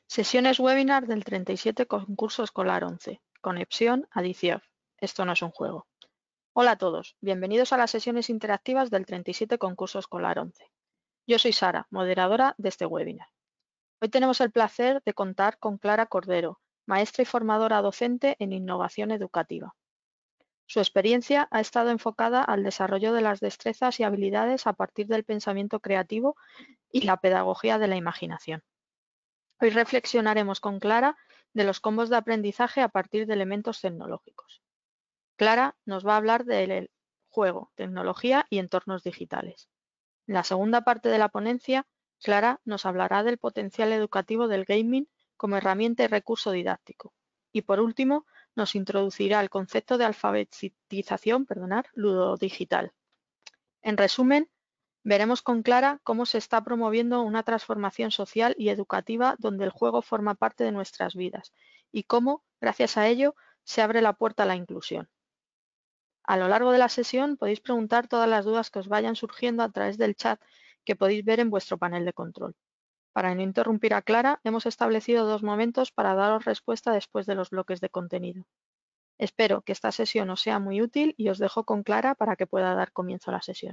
Sesiones webinar del 37 concurso escolar 11. Conexión a DCIEF. Esto no es un juego. Hola a todos, bienvenidos a las sesiones interactivas del 37 concurso escolar 11. Yo soy Sara, moderadora de este webinar. Hoy tenemos el placer de contar con Clara Cordero, maestra y formadora docente en innovación educativa. Su experiencia ha estado enfocada al desarrollo de las destrezas y habilidades a partir del pensamiento creativo y la pedagogía de la imaginación. Hoy reflexionaremos con Clara de los combos de aprendizaje a partir de elementos tecnológicos. Clara nos va a hablar del juego, tecnología y entornos digitales. En la segunda parte de la ponencia, Clara nos hablará del potencial educativo del gaming como herramienta y recurso didáctico. Y por último, nos introducirá el concepto de alfabetización ludodigital. En resumen, veremos con Clara cómo se está promoviendo una transformación social y educativa donde el juego forma parte de nuestras vidas y cómo, gracias a ello, se abre la puerta a la inclusión. A lo largo de la sesión podéis preguntar todas las dudas que os vayan surgiendo a través del chat que podéis ver en vuestro panel de control. Para no interrumpir a Clara, hemos establecido 2 momentos para daros respuesta después de los bloques de contenido. Espero que esta sesión os sea muy útil y os dejo con Clara para que pueda dar comienzo a la sesión.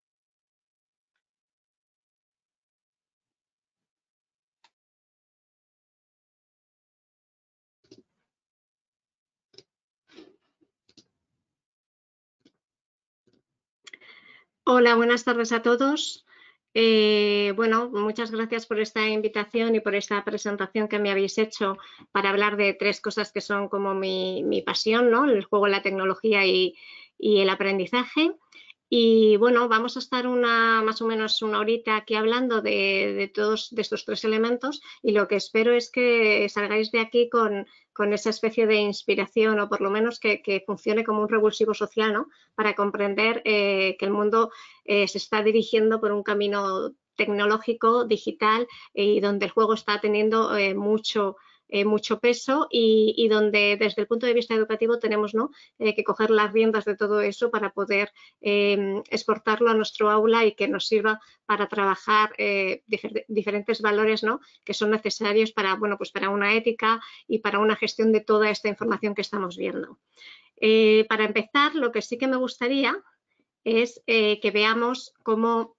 Hola, buenas tardes a todos. Bueno, muchas gracias por esta invitación y por esta presentación que me habéis hecho para hablar de 3 cosas que son como mi pasión, ¿no? El juego, la tecnología y el aprendizaje. Y bueno, vamos a estar más o menos una horita aquí hablando de todos estos 3 elementos y lo que espero es que salgáis de aquí con esa especie de inspiración o por lo menos que funcione como un revulsivo social, ¿no? Para comprender que el mundo se está dirigiendo por un camino tecnológico, digital y donde el juego está teniendo mucho peso y donde desde el punto de vista educativo tenemos, ¿no? Que coger las riendas de todo eso para poder exportarlo a nuestro aula y que nos sirva para trabajar diferentes valores, ¿no? Que son necesarios para, bueno, pues para una ética y para una gestión de toda esta información que estamos viendo. Para empezar, lo que sí que me gustaría es que veamos cómo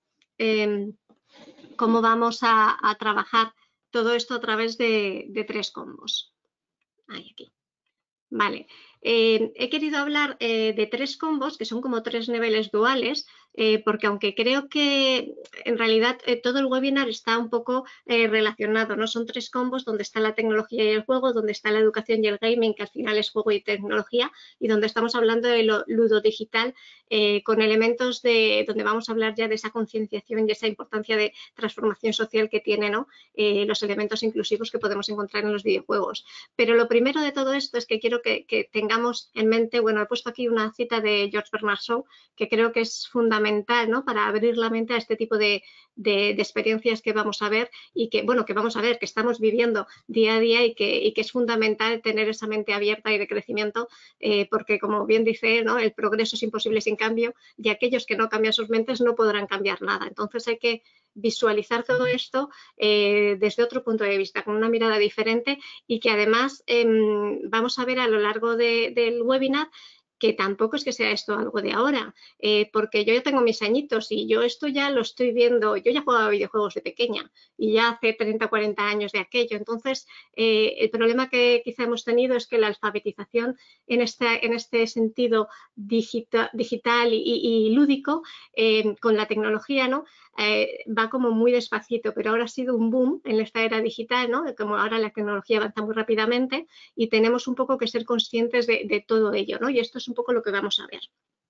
vamos a trabajar todo esto a través de 3 combos. Ahí, aquí. Vale. He querido hablar de 3 combos que son como 3 niveles duales, porque aunque creo que en realidad todo el webinar está un poco relacionado, ¿no? Son 3 combos donde está la tecnología y el juego, donde está la educación y el gaming, que al final es juego y tecnología, y donde estamos hablando de lo ludodigital con elementos donde vamos a hablar ya de esa concienciación y esa importancia de transformación social que tienen, ¿no? Los elementos inclusivos que podemos encontrar en los videojuegos. Pero lo primero de todo esto es que quiero que tengamos en mente, bueno, he puesto aquí una cita de George Bernard Shaw que creo que es fundamental, ¿no? Para abrir la mente a este tipo de experiencias que vamos a ver y que, bueno, que vamos a ver, que estamos viviendo día a día y que es fundamental tener esa mente abierta y de crecimiento porque, como bien dice, ¿no? El progreso es imposible sin cambio y aquellos que no cambian sus mentes no podrán cambiar nada. Entonces hay que visualizar todo esto desde otro punto de vista, con una mirada diferente y que además vamos a ver a lo largo del webinar que tampoco es que sea esto algo de ahora, porque yo ya tengo mis añitos y yo esto ya lo estoy viendo, yo ya jugaba videojuegos de pequeña y ya hace 30 o 40 años de aquello, entonces el problema que quizá hemos tenido es que la alfabetización en este sentido digital y lúdico con la tecnología, ¿no? Va como muy despacito, pero ahora ha sido un boom en esta era digital, ¿no? Como ahora la tecnología avanza muy rápidamente y tenemos un poco que ser conscientes de todo ello, ¿no? Y esto es un poco lo que vamos a ver.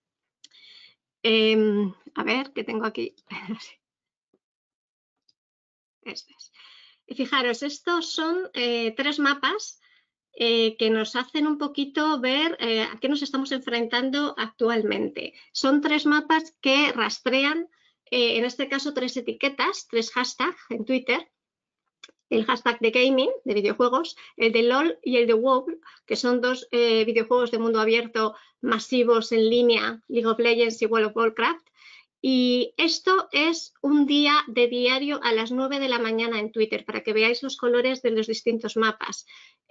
A ver, ¿qué tengo aquí? Este es. Y fijaros, estos son 3 mapas que nos hacen un poquito ver a qué nos estamos enfrentando actualmente. Son 3 mapas que rastrean, en este caso, 3 etiquetas, 3 hashtags en Twitter. El hashtag de gaming, de videojuegos, el de LOL y el de WoW, que son 2 videojuegos de mundo abierto masivos en línea, League of Legends y World of Warcraft. Y esto es un día de diario a las 9 de la mañana en Twitter, para que veáis los colores de los distintos mapas.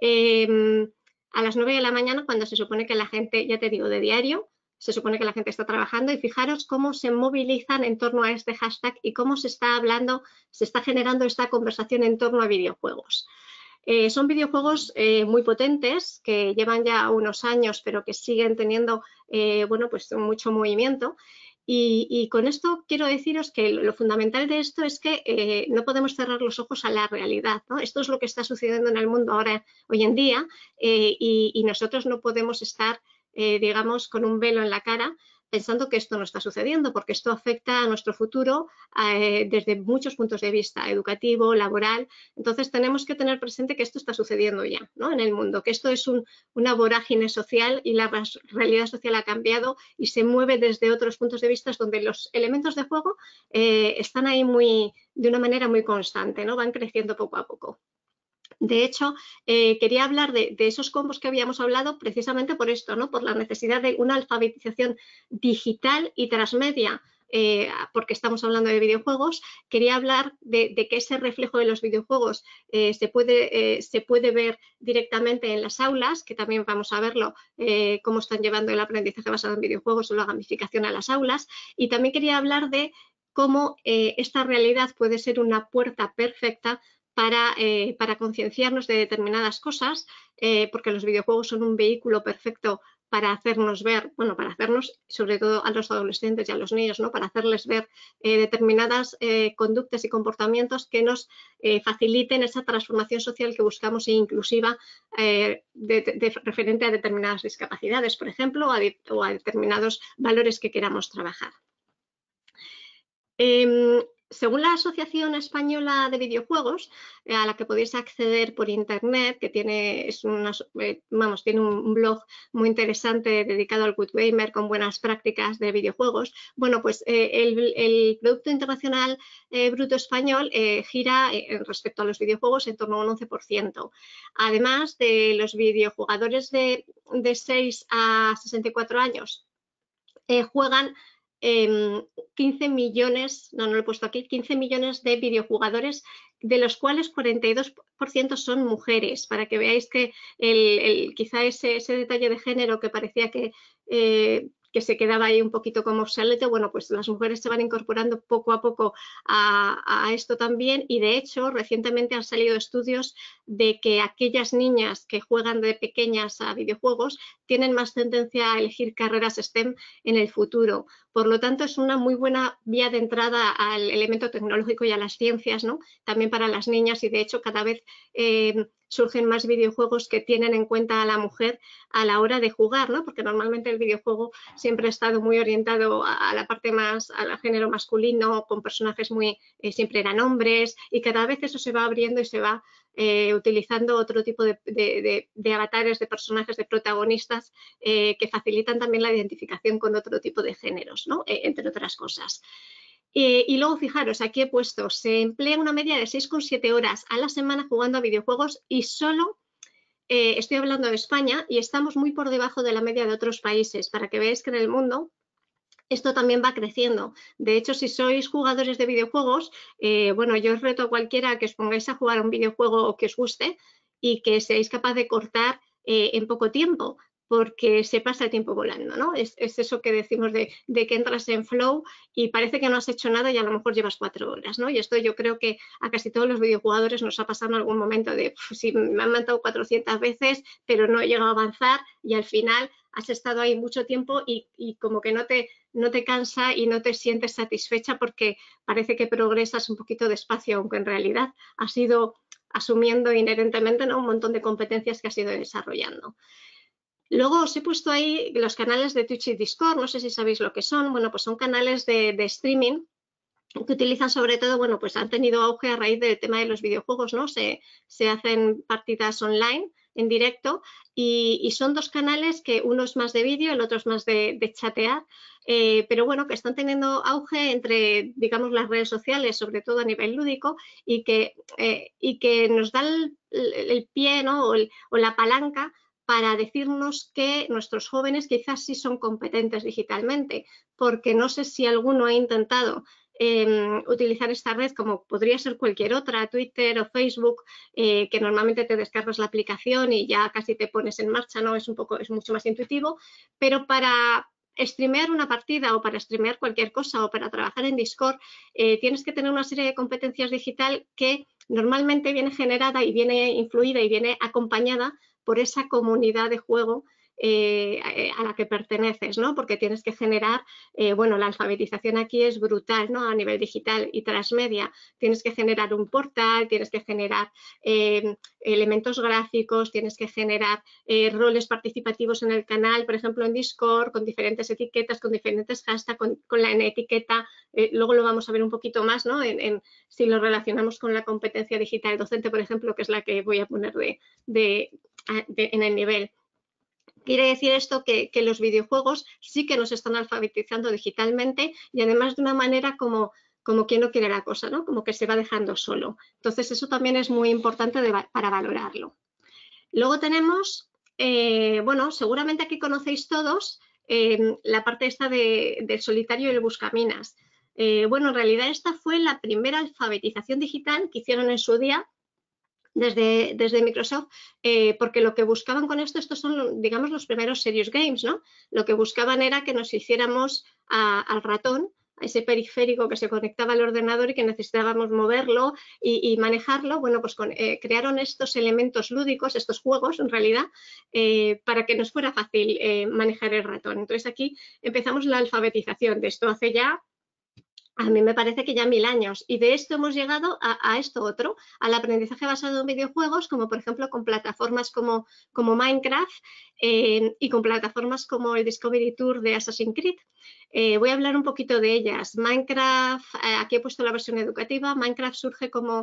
A las 9 de la mañana, cuando se supone que la gente, ya te digo, de diario, se supone que la gente está trabajando, y fijaros cómo se movilizan en torno a este hashtag y cómo se está hablando, se está generando esta conversación en torno a videojuegos. Son videojuegos muy potentes, que llevan ya unos años, pero que siguen teniendo bueno, pues mucho movimiento. Y con esto quiero deciros que lo fundamental de esto es que no podemos cerrar los ojos a la realidad, ¿no? Esto es lo que está sucediendo en el mundo ahora, hoy en día, y nosotros no podemos estar, digamos, con un velo en la cara pensando que esto no está sucediendo, porque esto afecta a nuestro futuro desde muchos puntos de vista, educativo, laboral. Entonces tenemos que tener presente que esto está sucediendo ya, ¿no?, en el mundo, que esto es una vorágine social, y la realidad social ha cambiado y se mueve desde otros puntos de vista, donde los elementos de juego están ahí de una manera muy constante, ¿no? Van creciendo poco a poco. De hecho, quería hablar de esos combos que habíamos hablado precisamente por esto, ¿no? Por la necesidad de una alfabetización digital y transmedia, porque estamos hablando de videojuegos. Quería hablar de que ese reflejo de los videojuegos se puede ver directamente en las aulas, que también vamos a verlo, cómo están llevando el aprendizaje basado en videojuegos o la gamificación a las aulas. Y también quería hablar de cómo esta realidad puede ser una puerta perfecta para concienciarnos de determinadas cosas, porque los videojuegos son un vehículo perfecto para hacernos ver, bueno, para hacernos, sobre todo a los adolescentes y a los niños, ¿no?, para hacerles ver determinadas conductas y comportamientos que nos faciliten esa transformación social que buscamos e inclusiva, referente a determinadas discapacidades, por ejemplo, o a determinados valores que queramos trabajar. Según la Asociación Española de Videojuegos, a la que podéis acceder por internet, que tiene un blog muy interesante dedicado al Good Gamer, con buenas prácticas de videojuegos, bueno, pues el Producto Internacional Bruto Español gira respecto a los videojuegos en torno a un 11%. Además de los videojugadores de 6 a 64 años, juegan 15 millones, no lo he puesto aquí, 15 millones de videojugadores, de los cuales 42% son mujeres, para que veáis que quizá ese detalle de género que parecía que se quedaba ahí un poquito como obsoleto, bueno, pues las mujeres se van incorporando poco a poco a esto también. Y de hecho recientemente han salido estudios de que aquellas niñas que juegan de pequeñas a videojuegos tienen más tendencia a elegir carreras STEM en el futuro. Por lo tanto, es una muy buena vía de entrada al elemento tecnológico y a las ciencias, ¿no?, también para las niñas. Y de hecho cada vez surgen más videojuegos que tienen en cuenta a la mujer a la hora de jugar, ¿no?, porque normalmente el videojuego siempre ha estado muy orientado a la parte más, al género masculino, con personajes siempre eran hombres, y cada vez eso se va abriendo y se va utilizando otro tipo de avatares, de personajes, de protagonistas, que facilitan también la identificación con otro tipo de géneros, ¿no?, entre otras cosas. Y luego, fijaros, aquí he puesto, se emplea una media de 6,7 horas a la semana jugando a videojuegos, y solo estoy hablando de España, y estamos muy por debajo de la media de otros países, para que veáis que en el mundo esto también va creciendo. De hecho, si sois jugadores de videojuegos, bueno, yo os reto a cualquiera a que os pongáis a jugar a un videojuego que os guste y que seáis capaz de cortar en poco tiempo, porque se pasa el tiempo volando, ¿no? Es eso que decimos de que entras en flow y parece que no has hecho nada y a lo mejor llevas 4 horas, ¿no? Y esto yo creo que a casi todos los videojugadores nos ha pasado en algún momento de, si me han matado 400 veces, pero no he llegado a avanzar, y al final has estado ahí mucho tiempo y como que no te cansa y no te sientes satisfecha, porque parece que progresas un poquito despacio, aunque en realidad has ido asumiendo inherentemente, ¿no?, un montón de competencias que has ido desarrollando. Luego os he puesto ahí los canales de Twitch y Discord, no sé si sabéis lo que son. Bueno, pues son canales de streaming que utilizan sobre todo, bueno, pues han tenido auge a raíz del tema de los videojuegos, ¿no? Se hacen partidas online en directo, y son dos canales, que uno es más de vídeo, el otro es más de chatear, pero bueno, que están teniendo auge entre, digamos, las redes sociales, sobre todo a nivel lúdico, y que nos da el pie, ¿no?, o la palanca para decirnos que nuestros jóvenes quizás sí son competentes digitalmente, porque no sé si alguno ha intentado utilizar esta red como podría ser cualquier otra, Twitter o Facebook, que normalmente te descargas la aplicación y ya casi te pones en marcha, ¿no? Es mucho más intuitivo, pero para streamear una partida o para streamear cualquier cosa o para trabajar en Discord, tienes que tener una serie de competencias digital que normalmente viene generada y viene influida y viene acompañada por esa comunidad de juego a la que perteneces, ¿no? Porque tienes que generar, bueno, la alfabetización aquí es brutal, ¿no? A nivel digital y transmedia, tienes que generar un portal, tienes que generar elementos gráficos, tienes que generar roles participativos en el canal, por ejemplo, en Discord, con diferentes etiquetas, con diferentes hashtags, con la etiqueta, luego lo vamos a ver un poquito más, ¿no? Si lo relacionamos con la competencia digital docente, por ejemplo, que es la que voy a poner en el nivel. Quiere decir esto que los videojuegos sí que nos están alfabetizando digitalmente y además de una manera como quien no quiere la cosa, ¿no? Como que se va dejando solo. Entonces, eso también es muy importante para valorarlo. Luego tenemos, bueno, seguramente aquí conocéis todos la parte esta del solitario y el buscaminas. Bueno, en realidad esta fue la primera alfabetización digital que hicieron en su día desde Microsoft, porque lo que buscaban con estos son, digamos, los primeros serious games, ¿no? Lo que buscaban era que nos hiciéramos al ratón, a ese periférico que se conectaba al ordenador y que necesitábamos moverlo y manejarlo. Bueno, pues crearon estos elementos lúdicos, estos juegos en realidad, para que nos fuera fácil manejar el ratón. Entonces aquí empezamos la alfabetización de esto hace ya, a mí me parece que ya 1000 años, y de esto hemos llegado a esto otro, al aprendizaje basado en videojuegos, como por ejemplo con plataformas como Minecraft y con plataformas como el Discovery Tour de Assassin's Creed. Voy a hablar un poquito de ellas. Minecraft, aquí he puesto la versión educativa. Minecraft surge como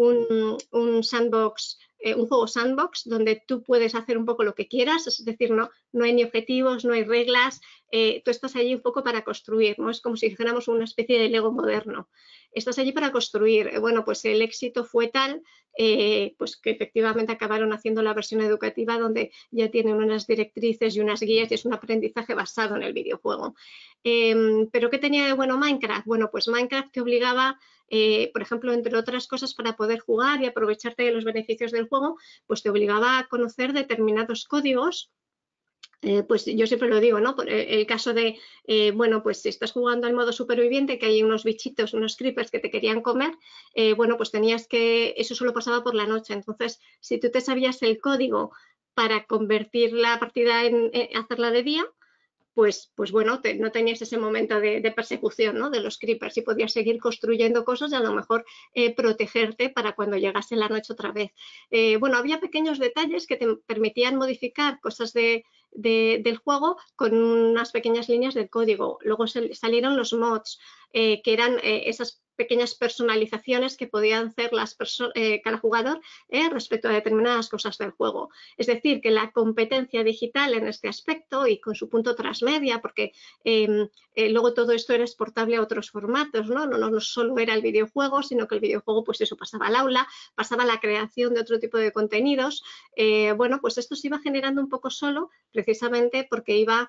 un sandbox, un juego sandbox donde tú puedes hacer un poco lo que quieras, es decir, no hay ni objetivos, no hay reglas, tú estás allí un poco para construir, ¿no? Es como si dijéramos una especie de Lego moderno. Estás allí para construir. Bueno, pues el éxito fue tal pues que efectivamente acabaron haciendo la versión educativa donde ya tienen unas directrices y unas guías y es un aprendizaje basado en el videojuego. ¿Pero qué tenía de bueno Minecraft? Bueno, pues Minecraft te obligaba, por ejemplo, entre otras cosas, para poder jugar y aprovecharte de los beneficios del juego, pues te obligaba a conocer determinados códigos. Pues yo siempre lo digo, ¿no? Por el caso de, bueno, pues si estás jugando al modo superviviente, que hay unos bichitos, unos creepers que te querían comer, bueno, pues tenías que, eso solo pasaba por la noche. Entonces, si tú te sabías el código para convertir la partida hacerla de día, pues bueno, no tenías ese momento de persecución, ¿no? De los creepers y podías seguir construyendo cosas y a lo mejor protegerte para cuando llegase la noche otra vez. Bueno, había pequeños detalles que te permitían modificar cosas del juego con unas pequeñas líneas del código. Luego salieron los mods, que eran esas pequeñas personalizaciones que podían hacer cada jugador respecto a determinadas cosas del juego. Es decir, que la competencia digital en este aspecto y con su punto transmedia, porque luego todo esto era exportable a otros formatos, ¿no? No solo era el videojuego, sino que el videojuego, pues eso, pasaba al aula, pasaba a la creación de otro tipo de contenidos. Bueno, pues esto se iba generando un poco solo, precisamente porque iba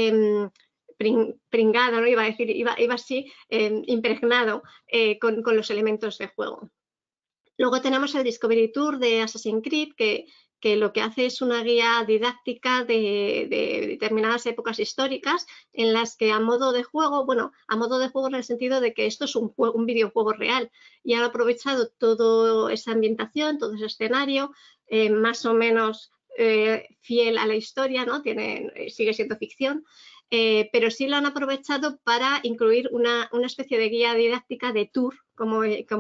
pringado, ¿no? Iba a decir, iba así impregnado con los elementos de juego. Luego tenemos el Discovery Tour de Assassin's Creed, que lo que hace es una guía didáctica de determinadas épocas históricas en las que a modo de juego, bueno, a modo de juego en el sentido de que esto es un videojuego real y han aprovechado toda esa ambientación, todo ese escenario, más o menos fiel a la historia, ¿no? Sigue siendo ficción. Pero sí lo han aprovechado para incluir una especie de guía didáctica de tour, como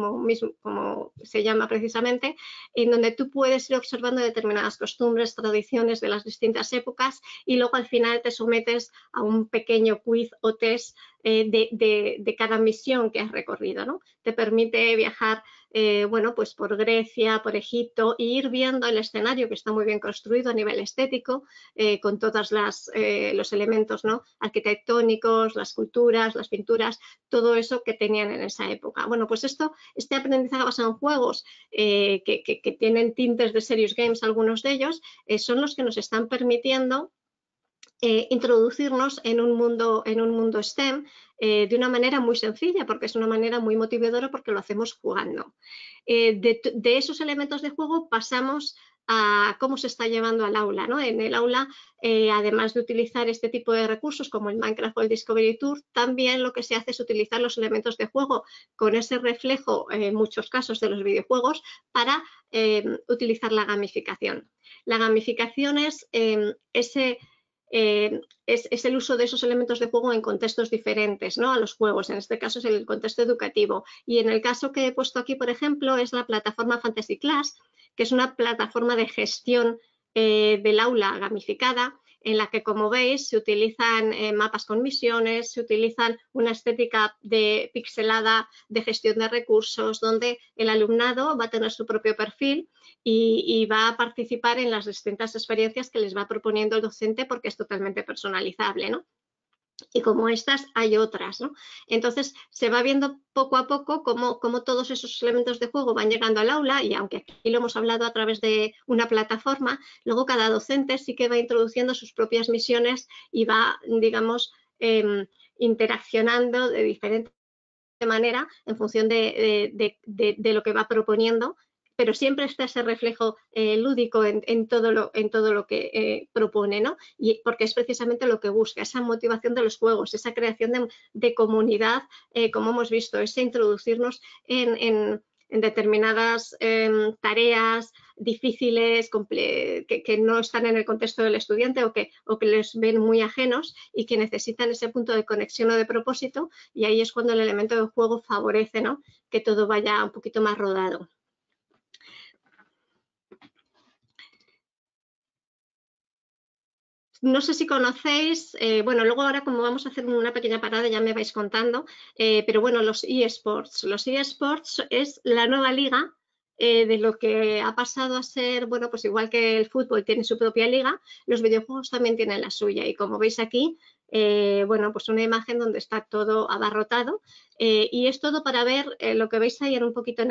se llama precisamente, en donde tú puedes ir observando determinadas costumbres, tradiciones de las distintas épocas y luego al final te sometes a un pequeño quiz o test de cada misión que has recorrido, ¿no? Te permite viajar bueno, pues por Grecia, por Egipto, e ir viendo el escenario que está muy bien construido a nivel estético, con todos los elementos, ¿no? Arquitectónicos, las culturas, las pinturas, todo eso que tenían en esa época. Bueno, Bueno, pues este aprendizaje basado en juegos que tienen tintes de serious games, algunos de ellos, son los que nos están permitiendo introducirnos en un mundo STEM de una manera muy sencilla, porque es una manera muy motivadora porque lo hacemos jugando. De esos elementos de juego pasamos a cómo se está llevando al aula, ¿no? En el aula, además de utilizar este tipo de recursos como el Minecraft o el Discovery Tour, también lo que se hace es utilizar los elementos de juego con ese reflejo, en muchos casos, de los videojuegos para utilizar la gamificación. La gamificación es es el uso de esos elementos de juego en contextos diferentes, ¿no? A los juegos, en este caso es el contexto educativo. Y en el caso que he puesto aquí, por ejemplo, es la plataforma Fantasy Class, que es una plataforma de gestión del aula gamificada, en la que, como veis, se utilizan mapas con misiones, se utilizan una estética pixelada de gestión de recursos, donde el alumnado va a tener su propio perfil y va a participar en las distintas experiencias que les va proponiendo el docente, porque es totalmente personalizable, ¿no? Y como estas hay otras, ¿no? Entonces se va viendo poco a poco cómo todos esos elementos de juego van llegando al aula, y aunque aquí lo hemos hablado a través de una plataforma, luego cada docente sí que va introduciendo sus propias misiones y va, digamos, interaccionando de diferente manera en función de lo que va proponiendo, pero siempre está ese reflejo lúdico en todo lo que propone, ¿no? Y porque es precisamente lo que busca, esa motivación de los juegos, esa creación de comunidad, como hemos visto, ese introducirnos en determinadas tareas difíciles, que no están en el contexto del estudiante o que les ven muy ajenos y que necesitan ese punto de conexión o de propósito, y ahí es cuando el elemento de juego favorece, ¿no? Que todo vaya un poquito más rodado. No sé si conocéis, bueno, luego ahora como vamos a hacer una pequeña parada ya me vais contando, pero bueno, los eSports. Los eSports es la nueva liga de lo que ha pasado a ser, bueno, pues igual que el fútbol tiene su propia liga, los videojuegos también tienen la suya. Y como veis aquí, bueno, pues una imagen donde está todo abarrotado, y es todo para ver lo que veis ahí un poquito en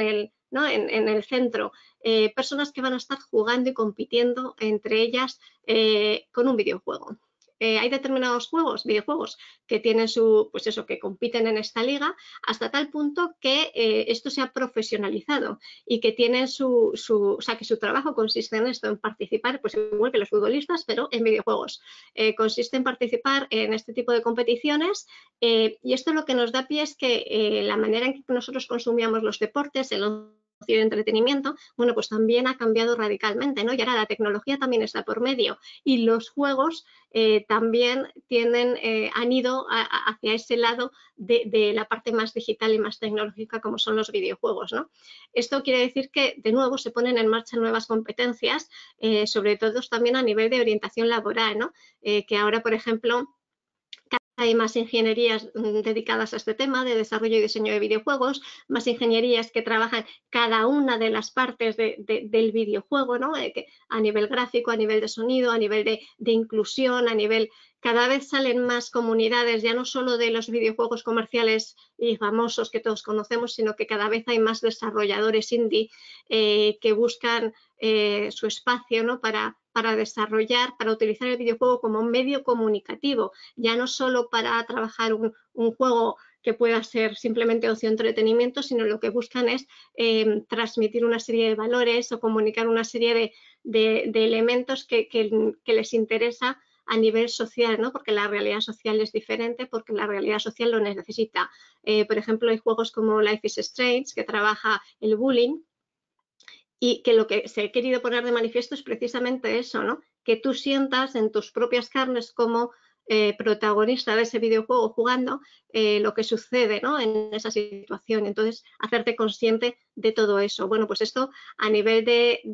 el centro. Personas que van a estar jugando y compitiendo entre ellas con un videojuego. Hay determinados videojuegos que tienen pues eso, que compiten en esta liga, hasta tal punto que esto se ha profesionalizado y que tienen o sea, que su trabajo consiste en esto, en participar, pues igual que los futbolistas, pero en videojuegos. Consiste en participar en este tipo de competiciones, y esto lo que nos da pie es que la manera en que nosotros consumíamos los deportes, de entretenimiento, bueno, pues también ha cambiado radicalmente, ¿no? Y ahora la tecnología también está por medio y los juegos también han ido hacia ese lado de la parte más digital y más tecnológica, como son los videojuegos, ¿no? Esto quiere decir que, de nuevo, se ponen en marcha nuevas competencias, sobre todo también a nivel de orientación laboral, ¿no? Que ahora, por ejemplo, hay más ingenierías dedicadas a este tema de desarrollo y diseño de videojuegos, más ingenierías que trabajan cada una de las partes del videojuego, ¿no? A nivel gráfico, a nivel de sonido, a nivel de inclusión, a nivel... Cada vez salen más comunidades, ya no solo de los videojuegos comerciales y famosos que todos conocemos, sino que cada vez hay más desarrolladores indie que buscan su espacio, ¿no? para desarrollar, para utilizar el videojuego como un medio comunicativo, ya no solo para trabajar un juego que pueda ser simplemente ocio entretenimiento, sino lo que buscan es transmitir una serie de valores o comunicar una serie de elementos que les interesa a nivel social, ¿no? Porque la realidad social es diferente, porque la realidad social lo necesita. Por ejemplo, hay juegos como Life is Strange, que trabaja el bullying, y que lo que se ha querido poner de manifiesto es precisamente eso, ¿no? Que tú sientas en tus propias carnes como protagonista de ese videojuego jugando lo que sucede, ¿no? En esa situación. Entonces, hacerte consciente de todo eso. Bueno, pues esto a nivel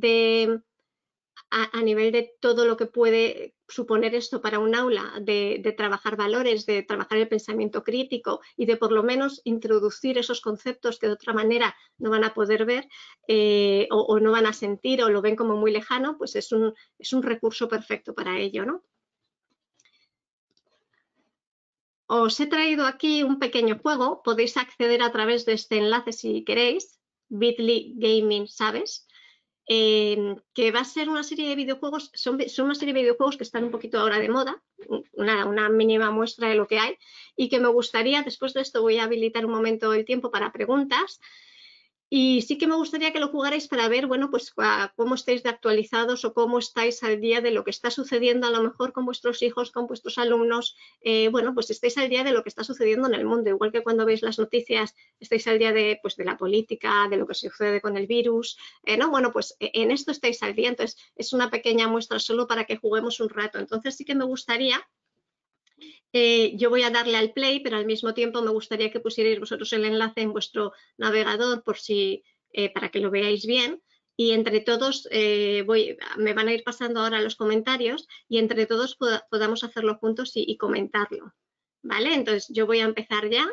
a nivel de todo lo que puede suponer esto para un aula, de trabajar valores, de trabajar el pensamiento crítico y de por lo menos introducir esos conceptos que de otra manera no van a poder ver o no van a sentir o lo ven como muy lejano, pues es un recurso perfecto para ello, ¿no? os he traído aquí un pequeño juego. Podéis acceder a través de este enlace si queréis, Bitly Gaming, ¿sabes? Que va a ser una serie de videojuegos, son una serie de videojuegos que están un poquito ahora de moda, una mínima muestra de lo que hay, y que me gustaría, después de esto voy a habilitar un momento el tiempo para preguntas. Y sí que me gustaría que lo jugarais para ver, bueno, pues cómo estáis de actualizados o cómo estáis al día de lo que está sucediendo a lo mejor con vuestros hijos, con vuestros alumnos. Bueno, pues estáis al día de lo que está sucediendo en el mundo, igual que cuando veis las noticias, estáis al día de, pues, de la política, de lo que sucede con el virus, ¿no? Bueno, pues en esto estáis al día, entonces es una pequeña muestra solo para que juguemos un rato. Entonces sí que me gustaría... yo voy a darle al play, pero al mismo tiempo me gustaría que pusierais vosotros el enlace en vuestro navegador por si, para que lo veáis bien. Y entre todos, me van a ir pasando ahora los comentarios y entre todos podamos hacerlo juntos y comentarlo. ¿Vale? Entonces yo voy a empezar ya.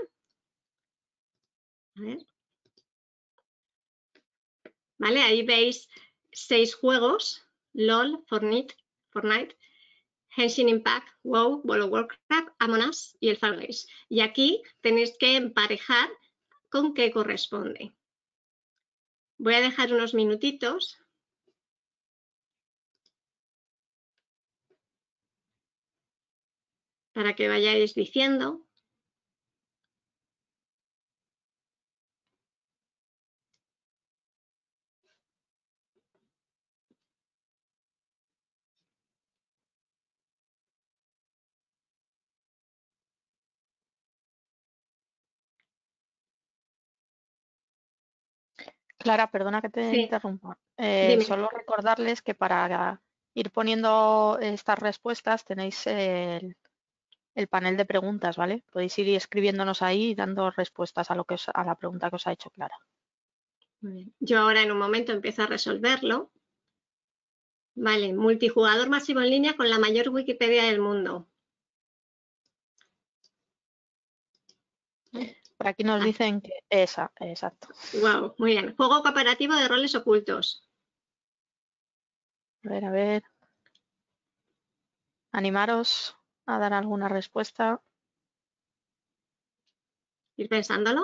A ver. ¿Vale? Ahí veis 6 juegos: LOL, Fortnite, Genshin Impact, WoW, World of Warcraft, Among Us y el Fall Guys. Y aquí tenéis que emparejar con qué corresponde. Voy a dejar unos minutitos para que vayáis diciendo. Clara, perdona que te Sí, interrumpa. dime. Solo recordarles que para ir poniendo estas respuestas tenéis el panel de preguntas, ¿vale? Podéis ir escribiéndonos ahí y dando respuestas a a la pregunta que os ha hecho Clara. Muy bien. Yo ahora en un momento empiezo a resolverlo. Vale, multijugador masivo en línea con la mayor Wikipedia del mundo. Por aquí nos dicen que esa, exacto. Wow, muy bien. Juego cooperativo de roles ocultos. A ver. Animaros a dar alguna respuesta. Ir pensándolo.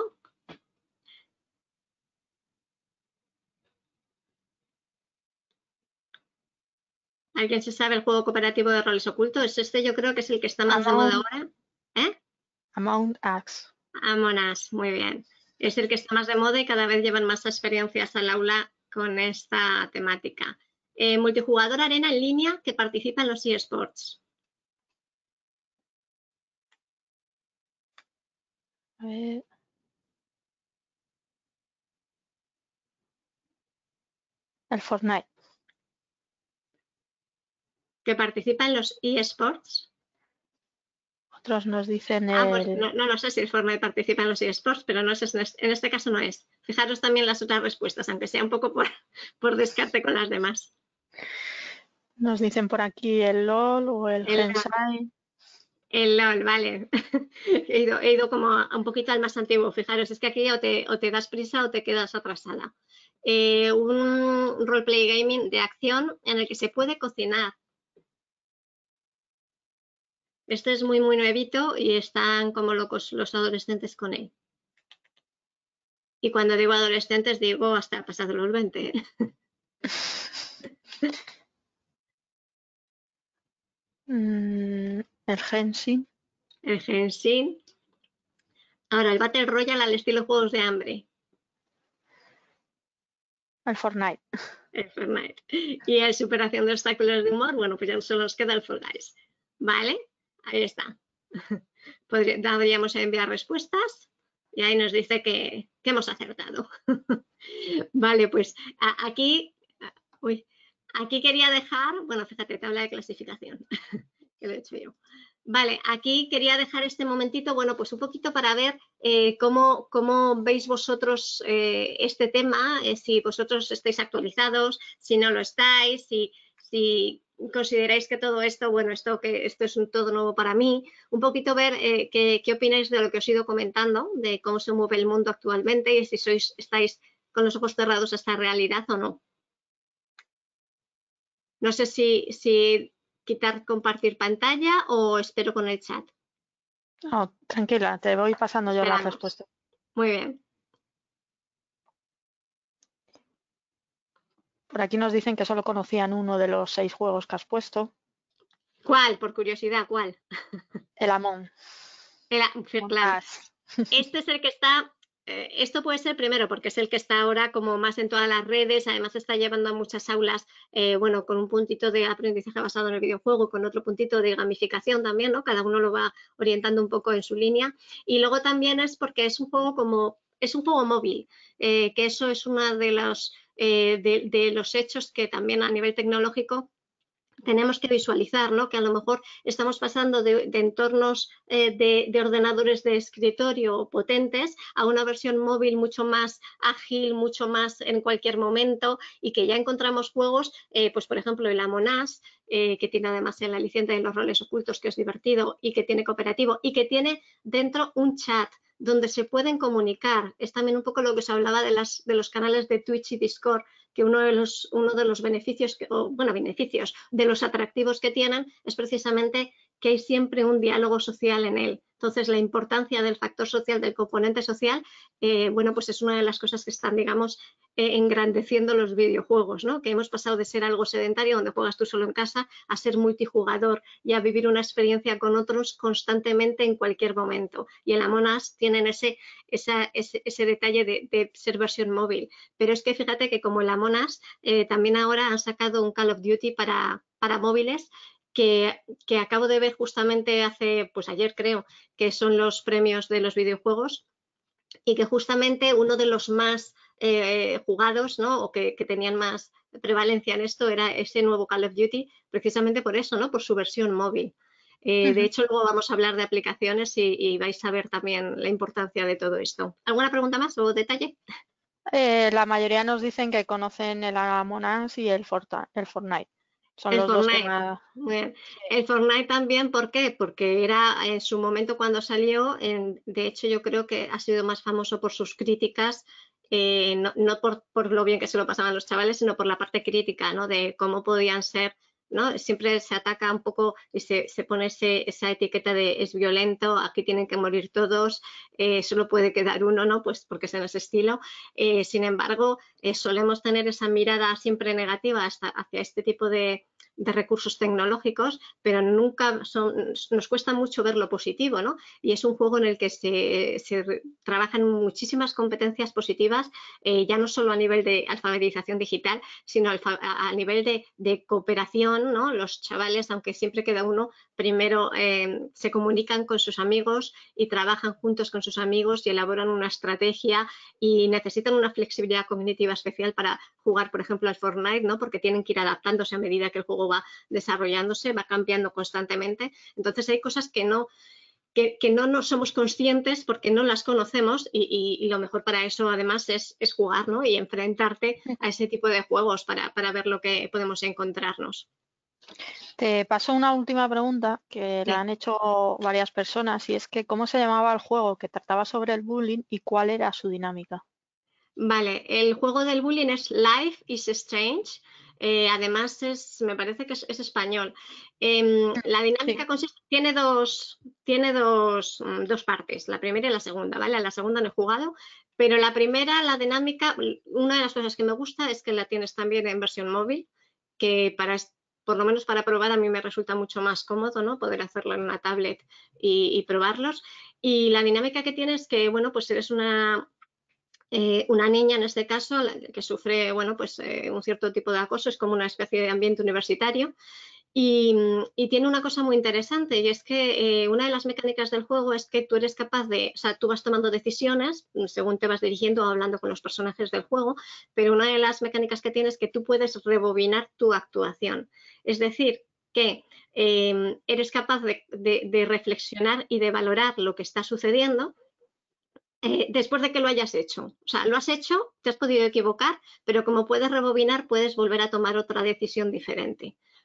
¿Alguien se sabe el juego cooperativo de roles ocultos? Este yo creo que es el que está más de moda ahora. ¿Eh? Among Us. Among Us, muy bien. Es el que está más de moda y cada vez llevan más experiencias al aula con esta temática. Multijugador arena en línea que participa en los eSports. A ver. El Fortnite. Que participa en los eSports. Otros nos dicen Pues el... no lo sé si el Fortnite participa en los eSports, pero no es, en este caso no es. Fijaros también las otras respuestas, aunque sea un poco por descarte con las demás. Nos dicen por aquí el LOL o el Genshin. El LOL, vale. He ido como un poquito al más antiguo. Fijaros, es que aquí o te das prisa o te quedas atrasada. Un roleplay gaming de acción en el que se puede cocinar. Este es muy, muy nuevito y están como locos los adolescentes con él. Y cuando digo adolescentes, digo hasta pasados los 20. El Genshin. El Genshin. Ahora, el Battle Royale al estilo Juegos de Hambre. El Fortnite. El Fortnite. Y el superación de obstáculos de humor, bueno, pues ya solo nos queda el Fall Guys. ¿Vale? Ahí está. Podríamos enviar respuestas y ahí nos dice que hemos acertado. Vale, pues aquí, aquí quería dejar, bueno, fíjate, tabla de clasificación, que lo he hecho yo. Vale, aquí quería dejar este momentito, bueno, pues un poquito para ver cómo veis vosotros este tema, si vosotros estáis actualizados, si no lo estáis, si consideráis que todo esto, bueno, esto es un todo nuevo para mí, un poquito ver qué opináis de lo que os he ido comentando, de cómo se mueve el mundo actualmente y si estáis con los ojos cerrados a esta realidad o no. No sé si quitar compartir pantalla o espero con el chat. No, tranquila, te voy pasando yo las Esperamos. respuestas. Muy bien. Por aquí nos dicen que solo conocían uno de los 6 juegos que has puesto. ¿Cuál? Por curiosidad, ¿cuál? El Among Claro. Us. Este es el que está, esto puede ser primero porque es el que está ahora como más en todas las redes, además está llevando a muchas aulas, bueno, con un puntito de aprendizaje basado en el videojuego, con otro puntito de gamificación también, ¿no? Cada uno lo va orientando un poco en su línea. Y luego también es porque es un juego como, es un juego móvil, que eso es uno de los hechos que también a nivel tecnológico tenemos que visualizar, ¿no? Que a lo mejor estamos pasando de entornos de ordenadores de escritorio potentes a una versión móvil mucho más ágil, mucho más en cualquier momento y que ya encontramos juegos, pues por ejemplo el Among Us, que tiene además el aliciente de los roles ocultos, que es divertido y que tiene cooperativo y que tiene dentro un chat donde se pueden comunicar. Es también un poco lo que se hablaba de los canales de Twitch y Discord, que uno de los beneficios, beneficios, de los atractivos que tienen es precisamente que hay siempre un diálogo social en él. Entonces, la importancia del factor social, del componente social, bueno, pues es una de las cosas que están, digamos, engrandeciendo los videojuegos, ¿no? Que hemos pasado de ser algo sedentario, donde juegas tú solo en casa, a ser multijugador y a vivir una experiencia con otros constantemente en cualquier momento. Y en Among Us tienen ese detalle de ser versión móvil. Pero es que fíjate que como en la Monas, también ahora han sacado un Call of Duty para móviles que acabo de ver justamente hace, pues ayer creo, que son los premios de los videojuegos y que justamente uno de los más jugados, ¿no? O que tenían más prevalencia en esto era ese nuevo Call of Duty, precisamente por eso, ¿no? Por su versión móvil. De hecho, luego vamos a hablar de aplicaciones y vais a ver también la importancia de todo esto. ¿Alguna pregunta más o detalle? La mayoría nos dicen que conocen el Among Us y el Fortnite. Son El los dos que Fortnite. más... Muy bien. Sí. El Fortnite también, ¿por qué? Porque era en su momento cuando salió, de hecho yo creo que ha sido más famoso por sus críticas, no por lo bien que se lo pasaban los chavales, sino por la parte crítica, ¿no? De cómo podían ser, ¿no? Siempre se ataca un poco y se pone esa etiqueta de es violento, aquí tienen que morir todos, solo puede quedar uno, ¿no? Pues porque es en ese estilo. Sin embargo, solemos tener esa mirada siempre negativa hacia este tipo de recursos tecnológicos, pero nunca nos cuesta mucho ver lo positivo, ¿no? Y es un juego en el que se trabajan muchísimas competencias positivas, ya no solo a nivel de alfabetización digital, sino a nivel de cooperación, ¿no? Los chavales, aunque siempre queda uno, primero se comunican con sus amigos y trabajan juntos con sus amigos y elaboran una estrategia y necesitan una flexibilidad cognitiva especial para jugar, por ejemplo, al Fortnite, ¿no? Porque tienen que ir adaptándose a medida que el juego va desarrollándose, va cambiando constantemente. Entonces hay cosas que no nos somos conscientes porque no las conocemos y lo mejor para eso además es jugar, ¿no? Y enfrentarte a ese tipo de juegos para ver lo que podemos encontrarnos. Te paso una última pregunta que la Sí. han hecho varias personas y es que ¿cómo se llamaba el juego que trataba sobre el bullying y cuál era su dinámica? Vale, el juego del bullying es Life is Strange. Además, me parece que es español. La Sí. dinámica tiene dos partes, la primera y la segunda, ¿vale? La segunda no he jugado, pero la primera, la dinámica, una de las cosas que me gusta es que la tienes también en versión móvil, que por lo menos para probar a mí me resulta mucho más cómodo, ¿no? Poder hacerlo en una tablet y probarlos. Y la dinámica que tienes es que, bueno, pues eres una niña en este caso que sufre bueno, pues, un cierto tipo de acoso, es como una especie de ambiente universitario y tiene una cosa muy interesante y es que una de las mecánicas del juego es que tú eres capaz o sea, tú vas tomando decisiones según te vas dirigiendo o hablando con los personajes del juego, pero una de las mecánicas que tienes es que tú puedes rebobinar tu actuación. Es decir, que eres capaz de reflexionar y de valorar lo que está sucediendo después de que lo hayas hecho. O sea, lo has hecho, te has podido equivocar, pero como puedes rebobinar, puedes volver a tomar otra decisión diferente.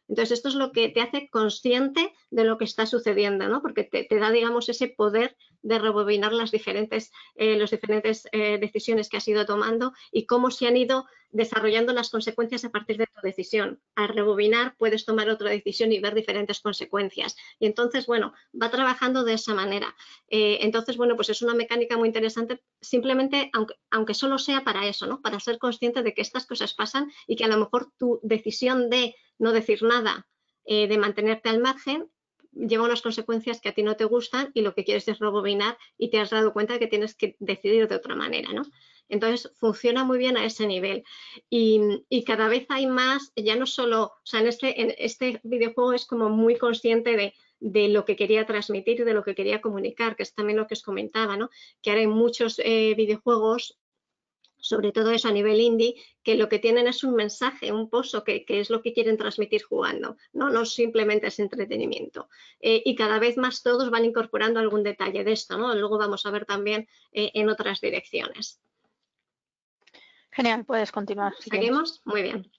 Entonces, esto es lo que te hace consciente de lo que está sucediendo, ¿no? Porque te da, digamos, ese poder de rebobinar las diferentes decisiones que has ido tomando y cómo se han ido desarrollando las consecuencias a partir de tu decisión. Al rebobinar puedes tomar otra decisión y ver diferentes consecuencias. Y entonces, bueno, va trabajando de esa manera. Entonces, bueno, pues es una mecánica muy interesante, simplemente, aunque solo sea para eso, ¿no? Para ser consciente de que estas cosas pasan y que a lo mejor tu decisión de no decir nada, de mantenerte al margen, lleva unas consecuencias que a ti no te gustan y lo que quieres es rebobinar y te has dado cuenta de que tienes que decidir de otra manera, ¿no? Entonces, funciona muy bien a ese nivel. Y cada vez hay más, ya no solo, o sea, en este videojuego es como muy consciente de lo que quería transmitir y de lo que quería comunicar, que es también lo que os comentaba, ¿no? Que ahora hay muchos videojuegos, sobre todo eso a nivel indie, que lo que tienen es un mensaje, un pozo, que es lo que quieren transmitir jugando, no simplemente es entretenimiento. Y cada vez más todos van incorporando algún detalle de esto, ¿no? Luego vamos a ver también en otras direcciones. Genial, puedes continuar. ¿Seguimos? Muy bien.